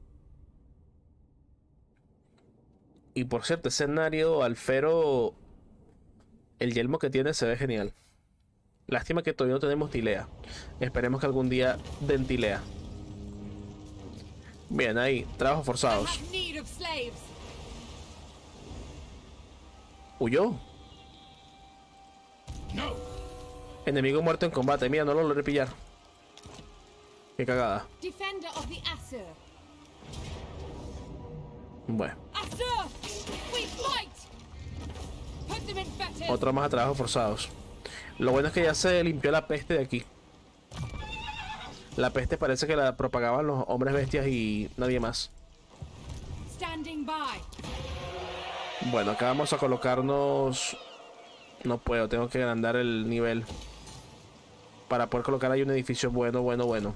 Y por cierto, ese escenario Alfero, el yelmo que tiene se ve genial. Lástima que todavía no tenemos Tilea. Esperemos que algún día den Tilea. Bien, ahí, trabajos forzados. ¿Huyó? No. Enemigo muerto en combate. Mira, no lo logré pillar. Qué cagada. Bueno. Otro más a trabajos forzados. Lo bueno es que ya se limpió la peste de aquí. La peste parece que la propagaban los hombres bestias y nadie más. Bueno, acá vamos a colocarnos... No puedo, tengo que agrandar el nivel para poder colocar ahí un edificio bueno, bueno, bueno.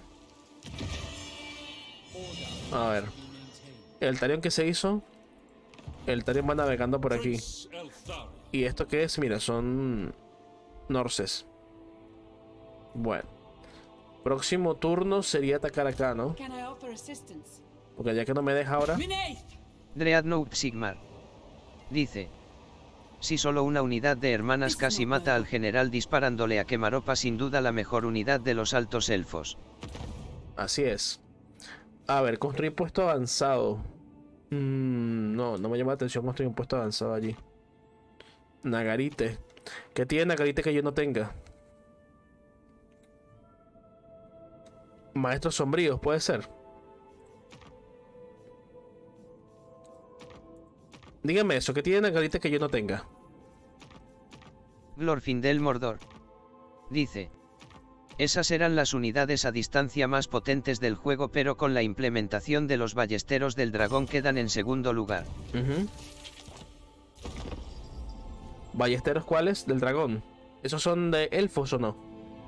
A ver. El Tarion que se hizo. El Tarion va navegando por aquí. ¿Y esto qué es? Mira, son Norses. Bueno. Próximo turno sería atacar acá, ¿no? Porque ya que no me deja ahora. Dreadnought Sigmar dice: si solo una unidad de hermanas casi mata al general disparándole a quemaropa, sin duda la mejor unidad de los altos elfos. Así es. A ver, construir puesto avanzado. Mm, no, no me llama la atención construir un puesto avanzado allí. Nagarite. ¿Qué tiene Nagarite que yo no tenga? Maestros sombríos, puede ser. Dígame eso, ¿qué tiene Nagarite que yo no tenga? Glorfindel Mordor dice: esas eran las unidades a distancia más potentes del juego, pero con la implementación de los ballesteros del dragón quedan en segundo lugar. Uh-huh. ¿Ballesteros cuáles? Del dragón. ¿Esos son de elfos o no?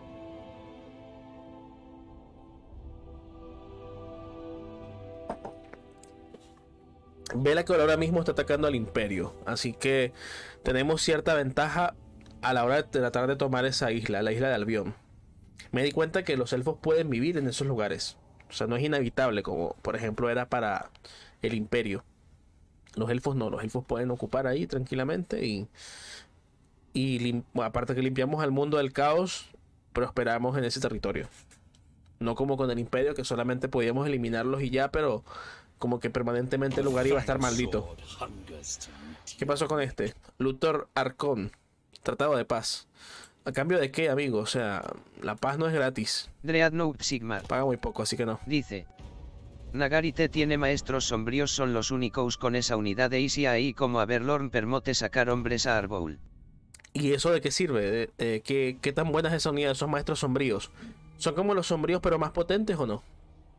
Vela que ahora mismo está atacando al imperio, así que tenemos cierta ventaja a la hora de tratar de tomar esa isla, la isla de Albion. Me di cuenta que los elfos pueden vivir en esos lugares, o sea, no es inhabitable como por ejemplo era para el imperio. Los elfos no, los elfos pueden ocupar ahí tranquilamente y, y bueno, aparte que limpiamos al mundo del caos, prosperamos en ese territorio. No como con el imperio, que solamente podíamos eliminarlos y ya, pero como que permanentemente el lugar iba a estar maldito. ¿Qué pasó con este? Luthor Arcón. Tratado de paz. ¿A cambio de qué, amigo? O sea, la paz no es gratis. Dreadnought Sigmar Paga muy poco, así que no. dice: Nagarite tiene maestros sombríos, son los únicos con esa unidad de Isia ahí como Aberlorn permote sacar hombres a Arboul. ¿Y eso de qué sirve? ¿De, de qué, qué tan buena es esa unidad de esos maestros sombríos? ¿Son como los sombríos pero más potentes o no?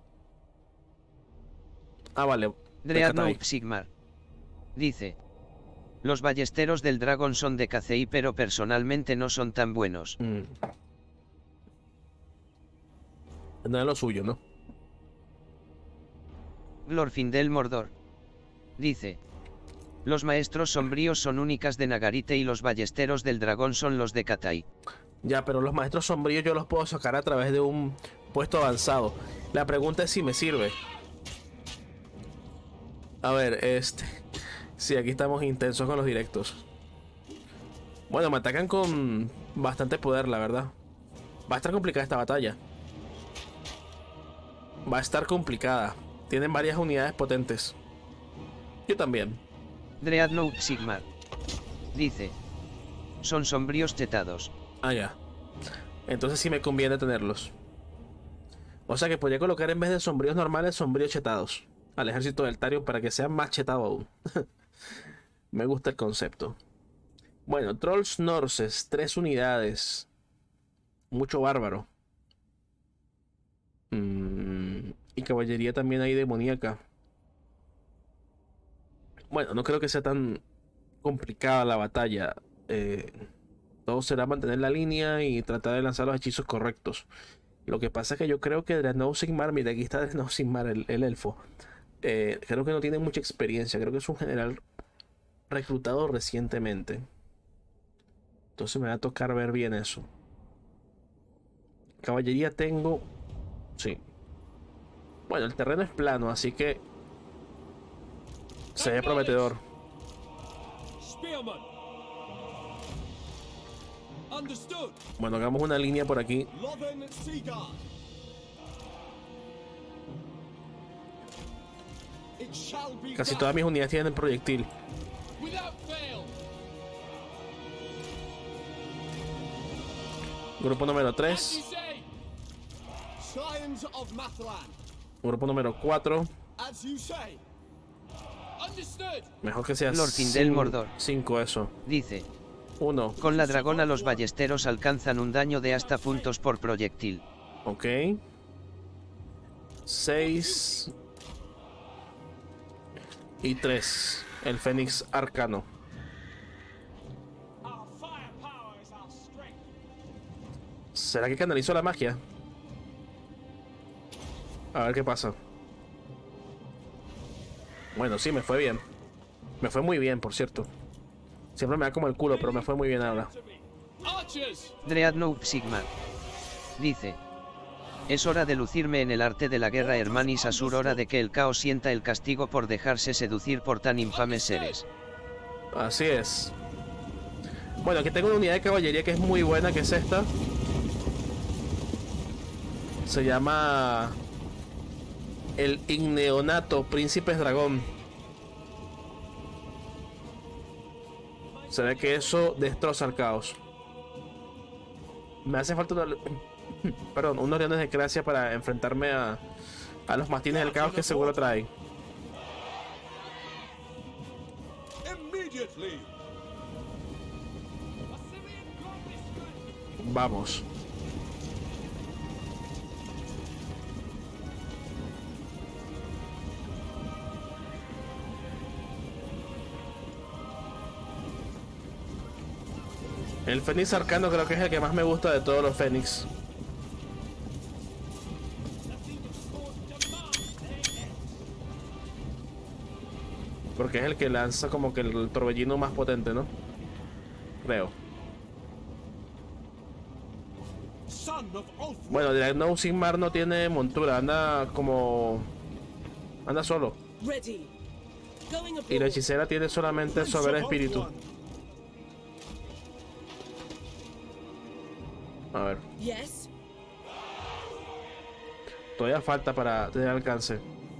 Ah, vale. Dreadnought Sigmar dice: los ballesteros del dragón son de K C I, pero personalmente no son tan buenos. Mm. No es lo suyo, ¿no? Glorfindel Mordor dice: los maestros sombríos son únicas de Nagarite y los ballesteros del dragón son los de Katai. Ya, pero los maestros sombríos yo los puedo sacar a través de un puesto avanzado. La pregunta es si me sirve. A ver, este... Sí, aquí estamos intensos con los directos. Bueno, me atacan con bastante poder, la verdad. Va a estar complicada esta batalla. Va a estar complicada. Tienen varias unidades potentes. Yo también. Dreadnought Sigmar dice: son sombríos chetados. Ah, ya. Entonces sí me conviene tenerlos. O sea que podría colocar en vez de sombríos normales, sombríos chetados al ejército del Tarion para que sea más chetado aún. Me gusta el concepto. Bueno, Trolls Norses, tres unidades. Mucho bárbaro. Mm, y caballería también hay demoníaca. Bueno, no creo que sea tan complicada la batalla. Eh, todo será mantener la línea y tratar de lanzar los hechizos correctos. Lo que pasa es que yo creo que Dreadnought Sigmar, mira, aquí está Dreadnought Sigmar, el, el elfo. Eh, creo que no tiene mucha experiencia. Creo que es un general reclutado recientemente. Entonces me va a tocar ver bien eso. Caballería tengo. Sí. Bueno, el terreno es plano, así que se ve prometedor. Bueno, hagamos una línea por aquí. Casi todas mis unidades tienen proyectil. Grupo número tres. Grupo número cuatro. Mejor que sea Glorfindel Mordor cinco eso. Dice: uno. con la dragona los ballesteros alcanzan un daño de hasta puntos por proyectil. Ok. seis. Y tres. El Fénix Arcano. ¿Será que canalizó la magia? A ver qué pasa. Bueno, sí, me fue bien. Me fue muy bien, por cierto. Siempre me da como el culo, pero me fue muy bien ahora. Dreadnought Sigmar dice: es hora de lucirme en el arte de la guerra, Hermanis Asur, hora de que el caos sienta el castigo por dejarse seducir por tan infames seres. Así es. Bueno, aquí tengo una unidad de caballería que es muy buena, que es esta. Se llama el Igneonato Príncipes Dragón. Se ve que eso destroza el caos. Me hace falta una... Perdón, unos leones de gracia para enfrentarme a, a los mastines del caos que seguro trae. Vamos. El Fénix Arcano creo que es el que más me gusta de todos los Fénix. Porque es el que lanza como que el torbellino más potente, ¿no? Creo. Bueno, Dreadnought Sigmar no tiene montura, anda como... anda solo. Y la hechicera tiene solamente Sober Espíritu. A ver. Todavía falta para tener alcance.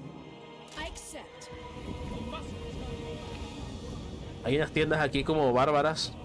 Hay unas tiendas aquí como bárbaras.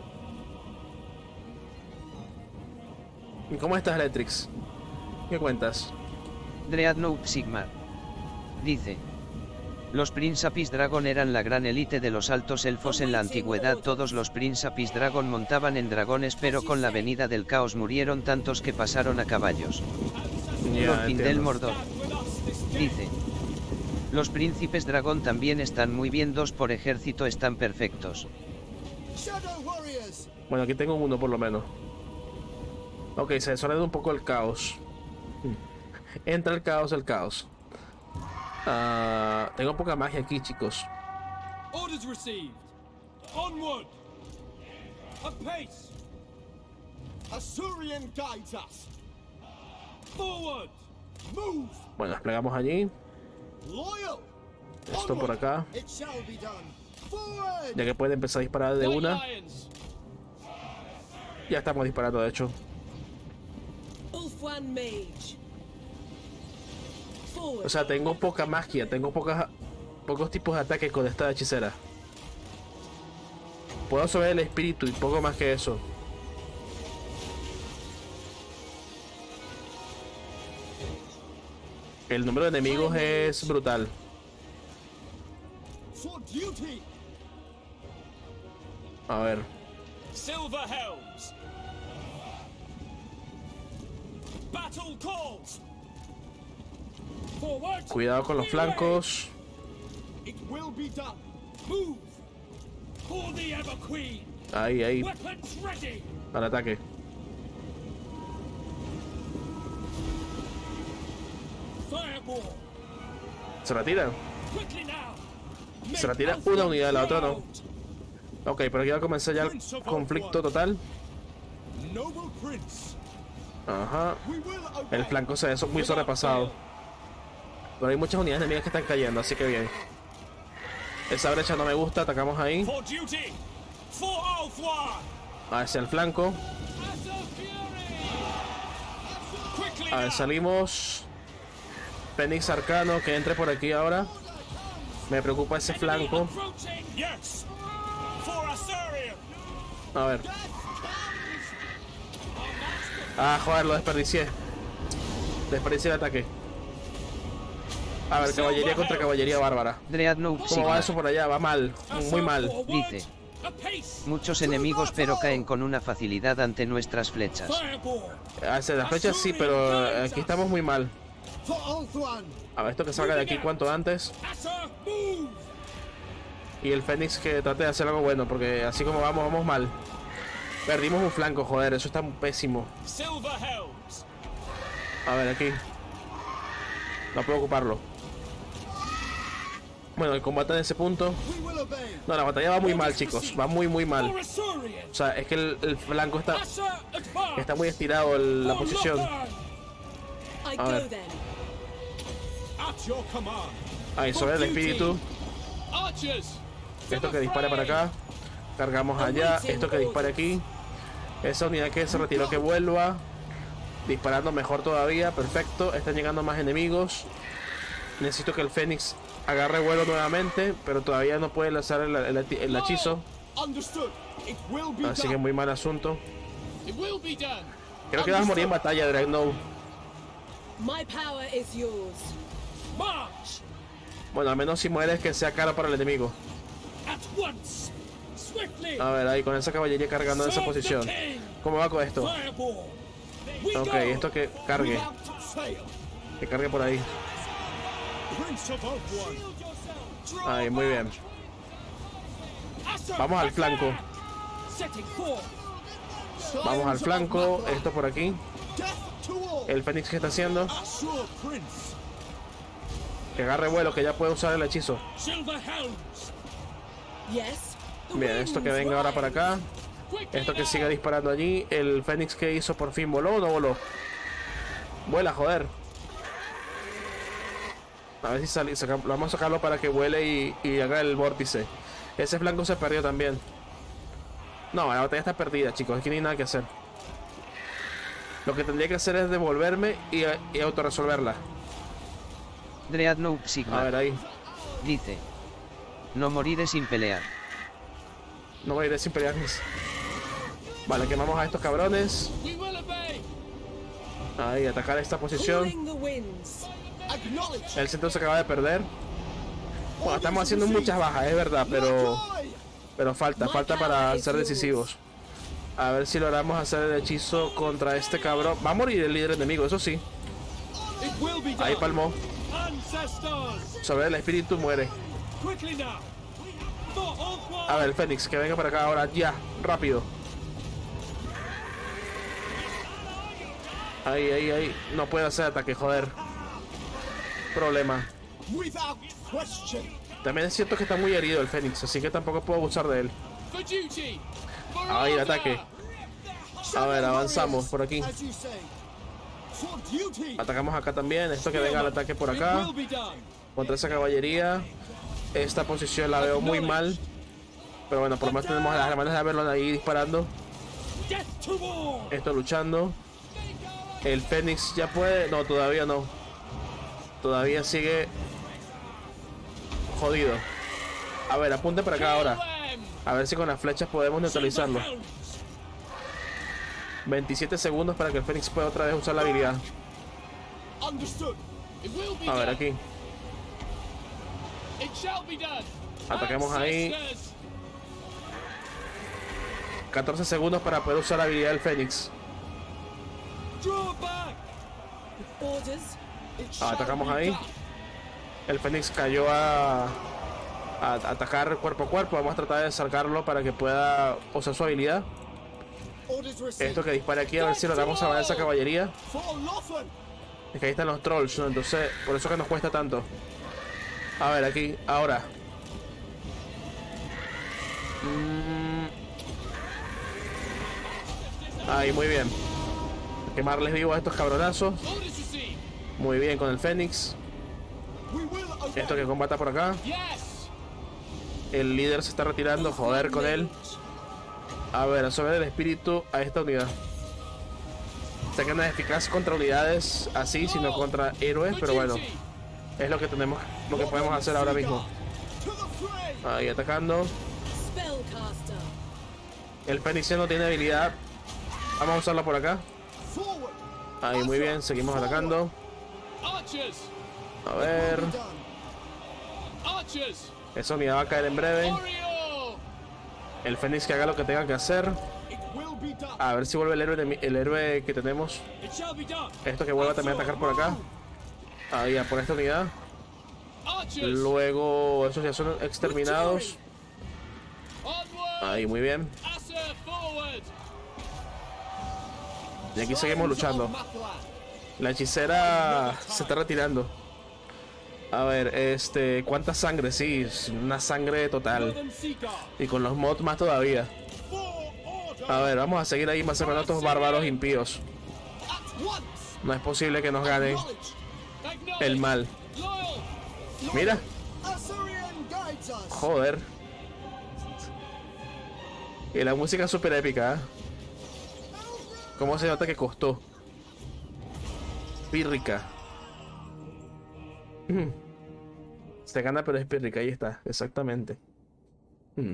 ¿Y cómo estás, Letrix? ¿Qué cuentas? Dreadnought Sigmar dice: Los Príncipes Dragon eran la gran élite de los altos elfos en la antigüedad. Todos los Príncipes Dragon montaban en dragones, pero con la venida del caos murieron tantos que pasaron a caballos. Ya, Lord Pindel entiendo. Mordor dice: los príncipes dragón también están muy bien, dos por ejército están perfectos. Shadow Warriors. Bueno, aquí tengo uno por lo menos. Ok, se desordena un poco el caos. Entra el caos, el caos. Ah, tengo poca magia aquí, chicos. Orders received. Onward. Apace. Asurian guides us. Forward. Move. Bueno, desplegamos allí. Loyal. Esto por acá. It shall be done. Forward. Ya que puede empezar a disparar de White una. Lions. Ya estamos disparando, de hecho. Ulfwan Mage. Forward. O sea, tengo poca magia. Tengo pocas, pocos tipos de ataques con esta hechicera. Puedo absorber el espíritu y poco más que eso. El número de enemigos es brutal. For duty. A ver. Silver Helms. Battle calls. Forward. Cuidado con los flancos. It will be done. Move. For the Ever Queen. Ahí, ahí. Weapons ready. Al ataque. Fireball. Se retira. Quickly now. Se retira una unidad, la otra no. Ok, pero aquí va a comenzar ya el conflicto total. Noble Prince. Ajá. We will obey. El flanco se ve so- muy sobrepasado. Pero hay muchas unidades enemigas que están cayendo, así que bien. Esa brecha no me gusta, atacamos ahí. For duty. For Ulfwan. Hacia el flanco. Quickly A ver, now. salimos. Fénix Arcano, que entre por aquí ahora. Me preocupa ese flanco. Approaching. Yes. For Asurian. A ver. Ah, joder, lo desperdicié. Desperdicié el ataque. A ver, caballería contra caballería bárbara. Dreadnought ¿Cómo va Sigmar eso por allá? Va mal. Muy mal. dice: muchos enemigos pero caen con una facilidad ante nuestras flechas. Hacia las flechas sí, pero aquí estamos muy mal. For Ulfwan. A ver, esto que salga de aquí cuanto antes. Asa, move. Y el Fénix que trate de hacer algo bueno, porque así como vamos, vamos mal. Perdimos un flanco, joder, eso está pésimo. Silver Helms. A ver, aquí. No puedo ocuparlo. Bueno, el combate en ese punto. We will obey. No, la batalla va muy mal, chicos. Va muy, muy mal. For Asurian. O sea, es que el, el flanco está, Asa, advance. está muy estirado el- la For posición. Lothar. I A go ver. then. At your command. Ahí, sobre el espíritu. Archers. Esto que dispare para acá. Cargamos allá. Esto que dispare aquí. Esa unidad que se retiró que vuelva. Disparando mejor todavía. Perfecto. Están llegando más enemigos. Necesito que el Fénix agarre vuelo nuevamente. Pero todavía no puede lanzar el, el- el hechizo. Understood. It will be Así que done. muy mal asunto. It will be done. Creo que vas a morir en batalla, Dreadnought. My power is yours. March. Bueno, al menos si mueres que sea caro para el enemigo. At once. Swiftly. A ver, ahí con esa caballería cargando en esa Serve the posición. king. ¿Cómo va con esto? Fireball. We Ok, go. esto que cargue. Without fail. Que cargue por ahí. Prince of Ulfwan. Ahí, muy bien. Asa, Vamos al attack. flanco. Setting forth. Vamos al flanco. Esto por aquí. Death to all. El Fénix que está haciendo. Asur Prince. Que agarre vuelo, que ya puede usar el hechizo. Silver Helms. Yes. The Bien, esto que winds venga ahora para rise. acá. Quickly Esto que now. siga disparando allí. El Fénix que hizo por fin voló o no voló. Vuela, joder. A ver si sale, saca- vamos a sacarlo para que vuele y, y haga el vórtice. Ese flanco se perdió también. No, la batalla está perdida, chicos. Aquí no hay nada que hacer. Lo que tendría que hacer es devolverme y, y autorresolverla. Dreadnought A Sigmar ver, ahí. dice: no moriré sin pelear. No me iré sin pelear. Vale, quemamos a estos cabrones. We will obey. Ahí, atacar esta posición. Calling the winds. Acknowledge. El centro se acaba de perder. Bueno, estamos haciendo muchas bajas, es verdad, pero pero falta, falta para ser decisivos. A ver si logramos hacer el hechizo contra este cabrón. Va a morir el líder enemigo, eso sí. Ahí palmó. Sobre el espíritu muere. A ver, el Fénix, que venga para acá ahora, ya, rápido. Ahí, ahí, ahí. No puede hacer ataque, joder. Problema. También es cierto que está muy herido el Fénix, así que tampoco puedo abusar de él. Ahí, el ataque. A ver, avanzamos por aquí. Atacamos acá también. Esto que venga el ataque por acá. Contra esa caballería. Esta posición la veo muy mal. Pero bueno, por lo menos tenemos a las hermanas de Averlon ahí disparando. Esto luchando. El Fénix ya puede. No, todavía no. Todavía sigue jodido. A ver, apunte para acá ahora. A ver si con las flechas podemos neutralizarlo. veintisiete segundos para que el Fénix pueda otra vez usar la habilidad. A ver, aquí. Atacamos ahí. catorce segundos para poder usar la habilidad del Fénix. Ah, atacamos ahí. El Fénix cayó a, a atacar cuerpo a cuerpo. Vamos a tratar de sacarlo para que pueda usar su habilidad. Esto que dispara aquí, a ver si logramos salvar esa caballería. Es que ahí están los trolls, ¿no? Entonces, por eso que nos cuesta tanto. A ver, aquí, ahora. Mm. Ahí, muy bien. Quemarles vivo a estos cabronazos. Muy bien con el Fénix. Esto que combata por acá. El líder se está retirando. Joder con él. A ver, absorber el espíritu a esta unidad. Sé que no es eficaz contra unidades así, sino contra héroes, pero bueno, es lo que tenemos, lo que podemos hacer ahora mismo. Ahí atacando. El Fénix no tiene habilidad. Vamos a usarla por acá. Ahí, muy bien, seguimos atacando. A ver. Esa unidad va a caer en breve. El Fénix que haga lo que tenga que hacer. A ver si vuelve el héroe, el héroe que tenemos. Esto que vuelva también a atacar por acá. Ahí, a por esta unidad. Luego, esos ya son exterminados. Ahí, muy bien. Y aquí seguimos luchando. La hechicera se está retirando. A ver, este, ¿cuánta sangre? Sí, es una sangre total. Y con los mods más todavía. A ver, vamos a seguir ahí masacrando a estos bárbaros impíos. No es posible que nos gane el mal. Mira. Joder. Y la música es súper épica, ¿eh? ¿Cómo se nota que costó? Pírrica. Se gana pero es pírrica, ahí está, exactamente. Hmm.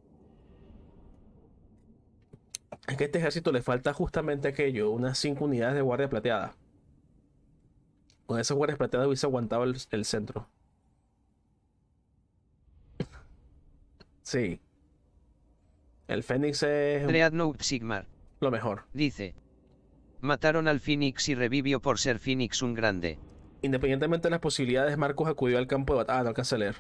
Es que a este ejército le falta justamente aquello, unas cinco unidades de guardia plateada. Con esas guardias plateadas hubiese aguantado el, el centro. Sí. El Fénix es Dreadnought Sigmar lo mejor. dice: mataron al Fénix y revivió por ser Fénix un grande. Independientemente de las posibilidades, Marcus acudió al campo de batalla. Ah, no alcancé a leer.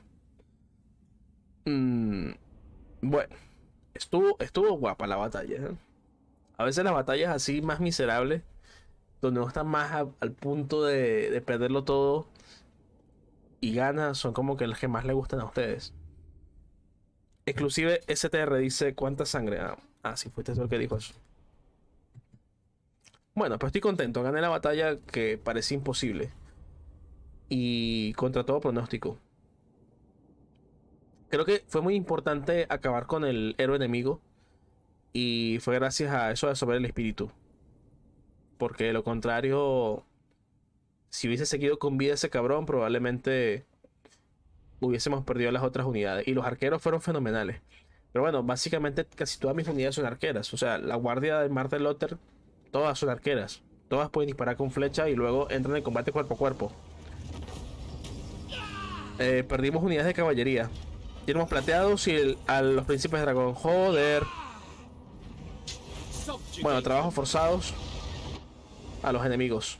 Mm, bueno, estuvo, estuvo guapa la batalla, ¿eh? A veces las batallas así más miserables, donde no están más a, al punto de, de perderlo todo y ganan, son como que las que más le gustan a ustedes. Inclusive S T R dice cuánta sangre. Ah, ah sí, fuiste tú el que dijo eso. Bueno, pues estoy contento. Gané la batalla que parecía imposible. Y contra todo pronóstico. Creo que fue muy importante acabar con el héroe enemigo. Y fue gracias a eso de absorber el espíritu. Porque de lo contrario, si hubiese seguido con vida ese cabrón, probablemente hubiésemos perdido las otras unidades. Y los arqueros fueron fenomenales. Pero bueno, básicamente casi todas mis unidades son arqueras. O sea, la guardia del Mar del Lotter, todas son arqueras. Todas pueden disparar con flecha y luego entran en combate cuerpo a cuerpo. Eh, perdimos unidades de caballería. Tenemos plateados y el, a los príncipes de dragón. Joder. Bueno, trabajos forzados a los enemigos.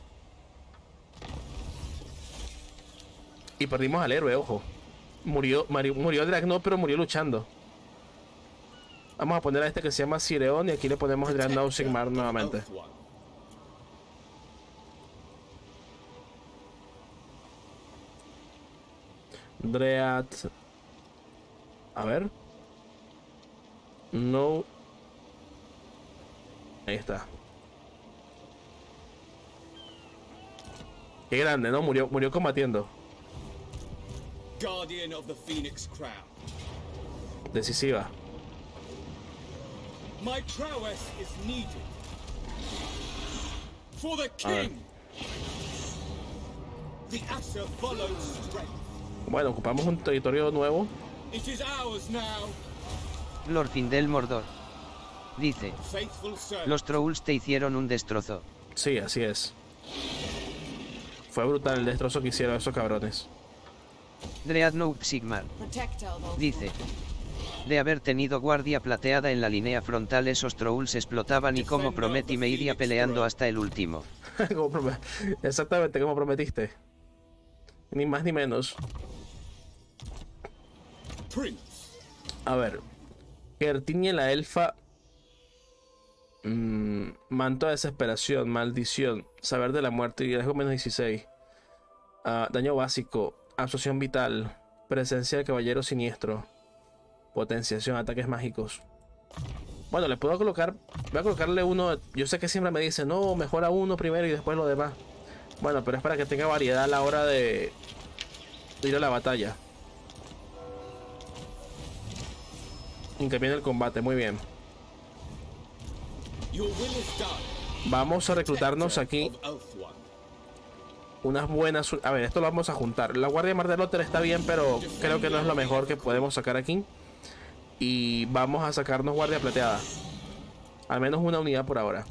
Y perdimos al héroe, ojo. Murió, murió, murió Dreadnought, pero murió luchando. Vamos a poner a este que se llama Cireon y aquí le ponemos a Dreadnought Sigmar nuevamente. Dread. A ver. No. Ahí está. Qué grande, ¿no? Murió, murió combatiendo. Guardian of the Phoenix Crown. Decisiva. My prowess is needed. For the king. The Asher follows strength. Bueno, ocupamos un territorio nuevo. It is ours now. Glorfindel Mordor. Dice. Faithful servant. Los Trolls te hicieron un destrozo. Sí, así es. Fue brutal el destrozo que hicieron esos cabrones. Dreadnought Sigmar. Dice. De haber tenido guardia plateada en la línea frontal, esos Trolls explotaban y como prometí me iría peleando hasta el último. Como prom- Exactamente como prometiste. Ni más ni menos. Prince. A ver. Gertinia la elfa. Mm, manto de desesperación, maldición, saber de la muerte, riesgo menos dieciséis. Uh, daño básico, absorción vital, presencia de caballero siniestro, potenciación, ataques mágicos. Bueno, le puedo colocar, voy a colocarle uno. Yo sé que siempre me dice, no, mejora uno primero y después lo demás. Bueno, pero es para que tenga variedad a la hora de, de ir a la batalla. Hincapié en el combate, muy bien. Vamos a reclutarnos aquí unas buenas. A ver, esto lo vamos a juntar. La guardia Martelotter está bien, pero creo que no es lo mejor que podemos sacar aquí. Y vamos a sacarnos guardia plateada. Al menos una unidad por ahora.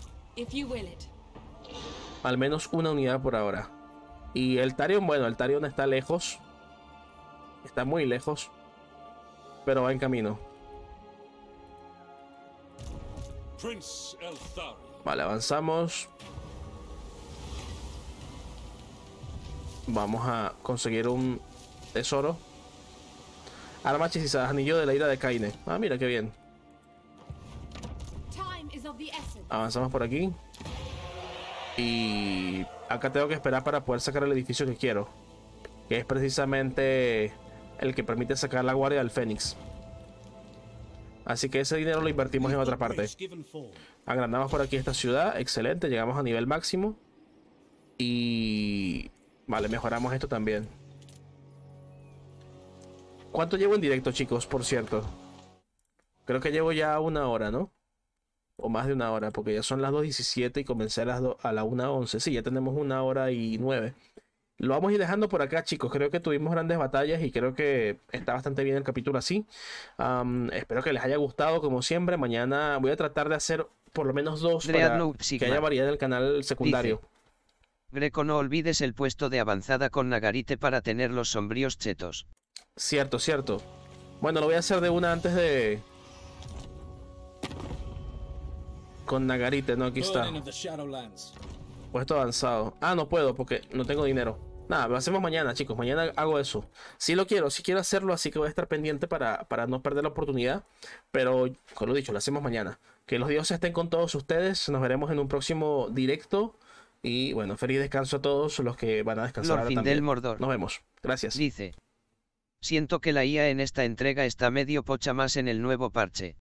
Al menos una unidad por ahora. Y el Tarion, bueno, el Tarion está lejos. Está muy lejos. Pero va en camino. Vale, avanzamos. Vamos a conseguir un tesoro. Armas hechizadas, anillo de la ira de Kaine. Ah, mira qué bien. Avanzamos por aquí. Y acá tengo que esperar para poder sacar el edificio que quiero, que es precisamente el que permite sacar la guardia del Fénix. Así que ese dinero lo invertimos en otra parte. Agrandamos por aquí esta ciudad. Excelente, llegamos a nivel máximo. Y... vale, mejoramos esto también. ¿Cuánto llevo en directo, chicos? Por cierto, creo que llevo ya una hora, ¿no? O más de una hora, porque ya son las dos diecisiete y comencé a las dos, a la una once. Sí, ya tenemos una hora y nueve. Lo vamos a ir dejando por acá, chicos. Creo que tuvimos grandes batallas y creo que está bastante bien el capítulo así. Um, espero que les haya gustado, como siempre. Mañana voy a tratar de hacer por lo menos dos para que haya variedad en el canal secundario. Dice, Greco, no olvides el puesto de avanzada con Nagarite para tener los sombríos chetos. Cierto, cierto. Bueno, lo voy a hacer de una antes de... Con Nagarite, no, aquí está. Puesto avanzado. Ah, no puedo porque no tengo dinero. Nada, lo hacemos mañana, chicos. Mañana hago eso. Sí lo quiero, sí quiero hacerlo, así que voy a estar pendiente para, para no perder la oportunidad. Pero, como lo he dicho, lo hacemos mañana. Que los dioses estén con todos ustedes. Nos veremos en un próximo directo. Y bueno, feliz descanso a todos los que van a descansar ahora también. Mordor. Nos vemos. Gracias. Dice. Siento que la I A en esta entrega está medio pocha más en el nuevo parche.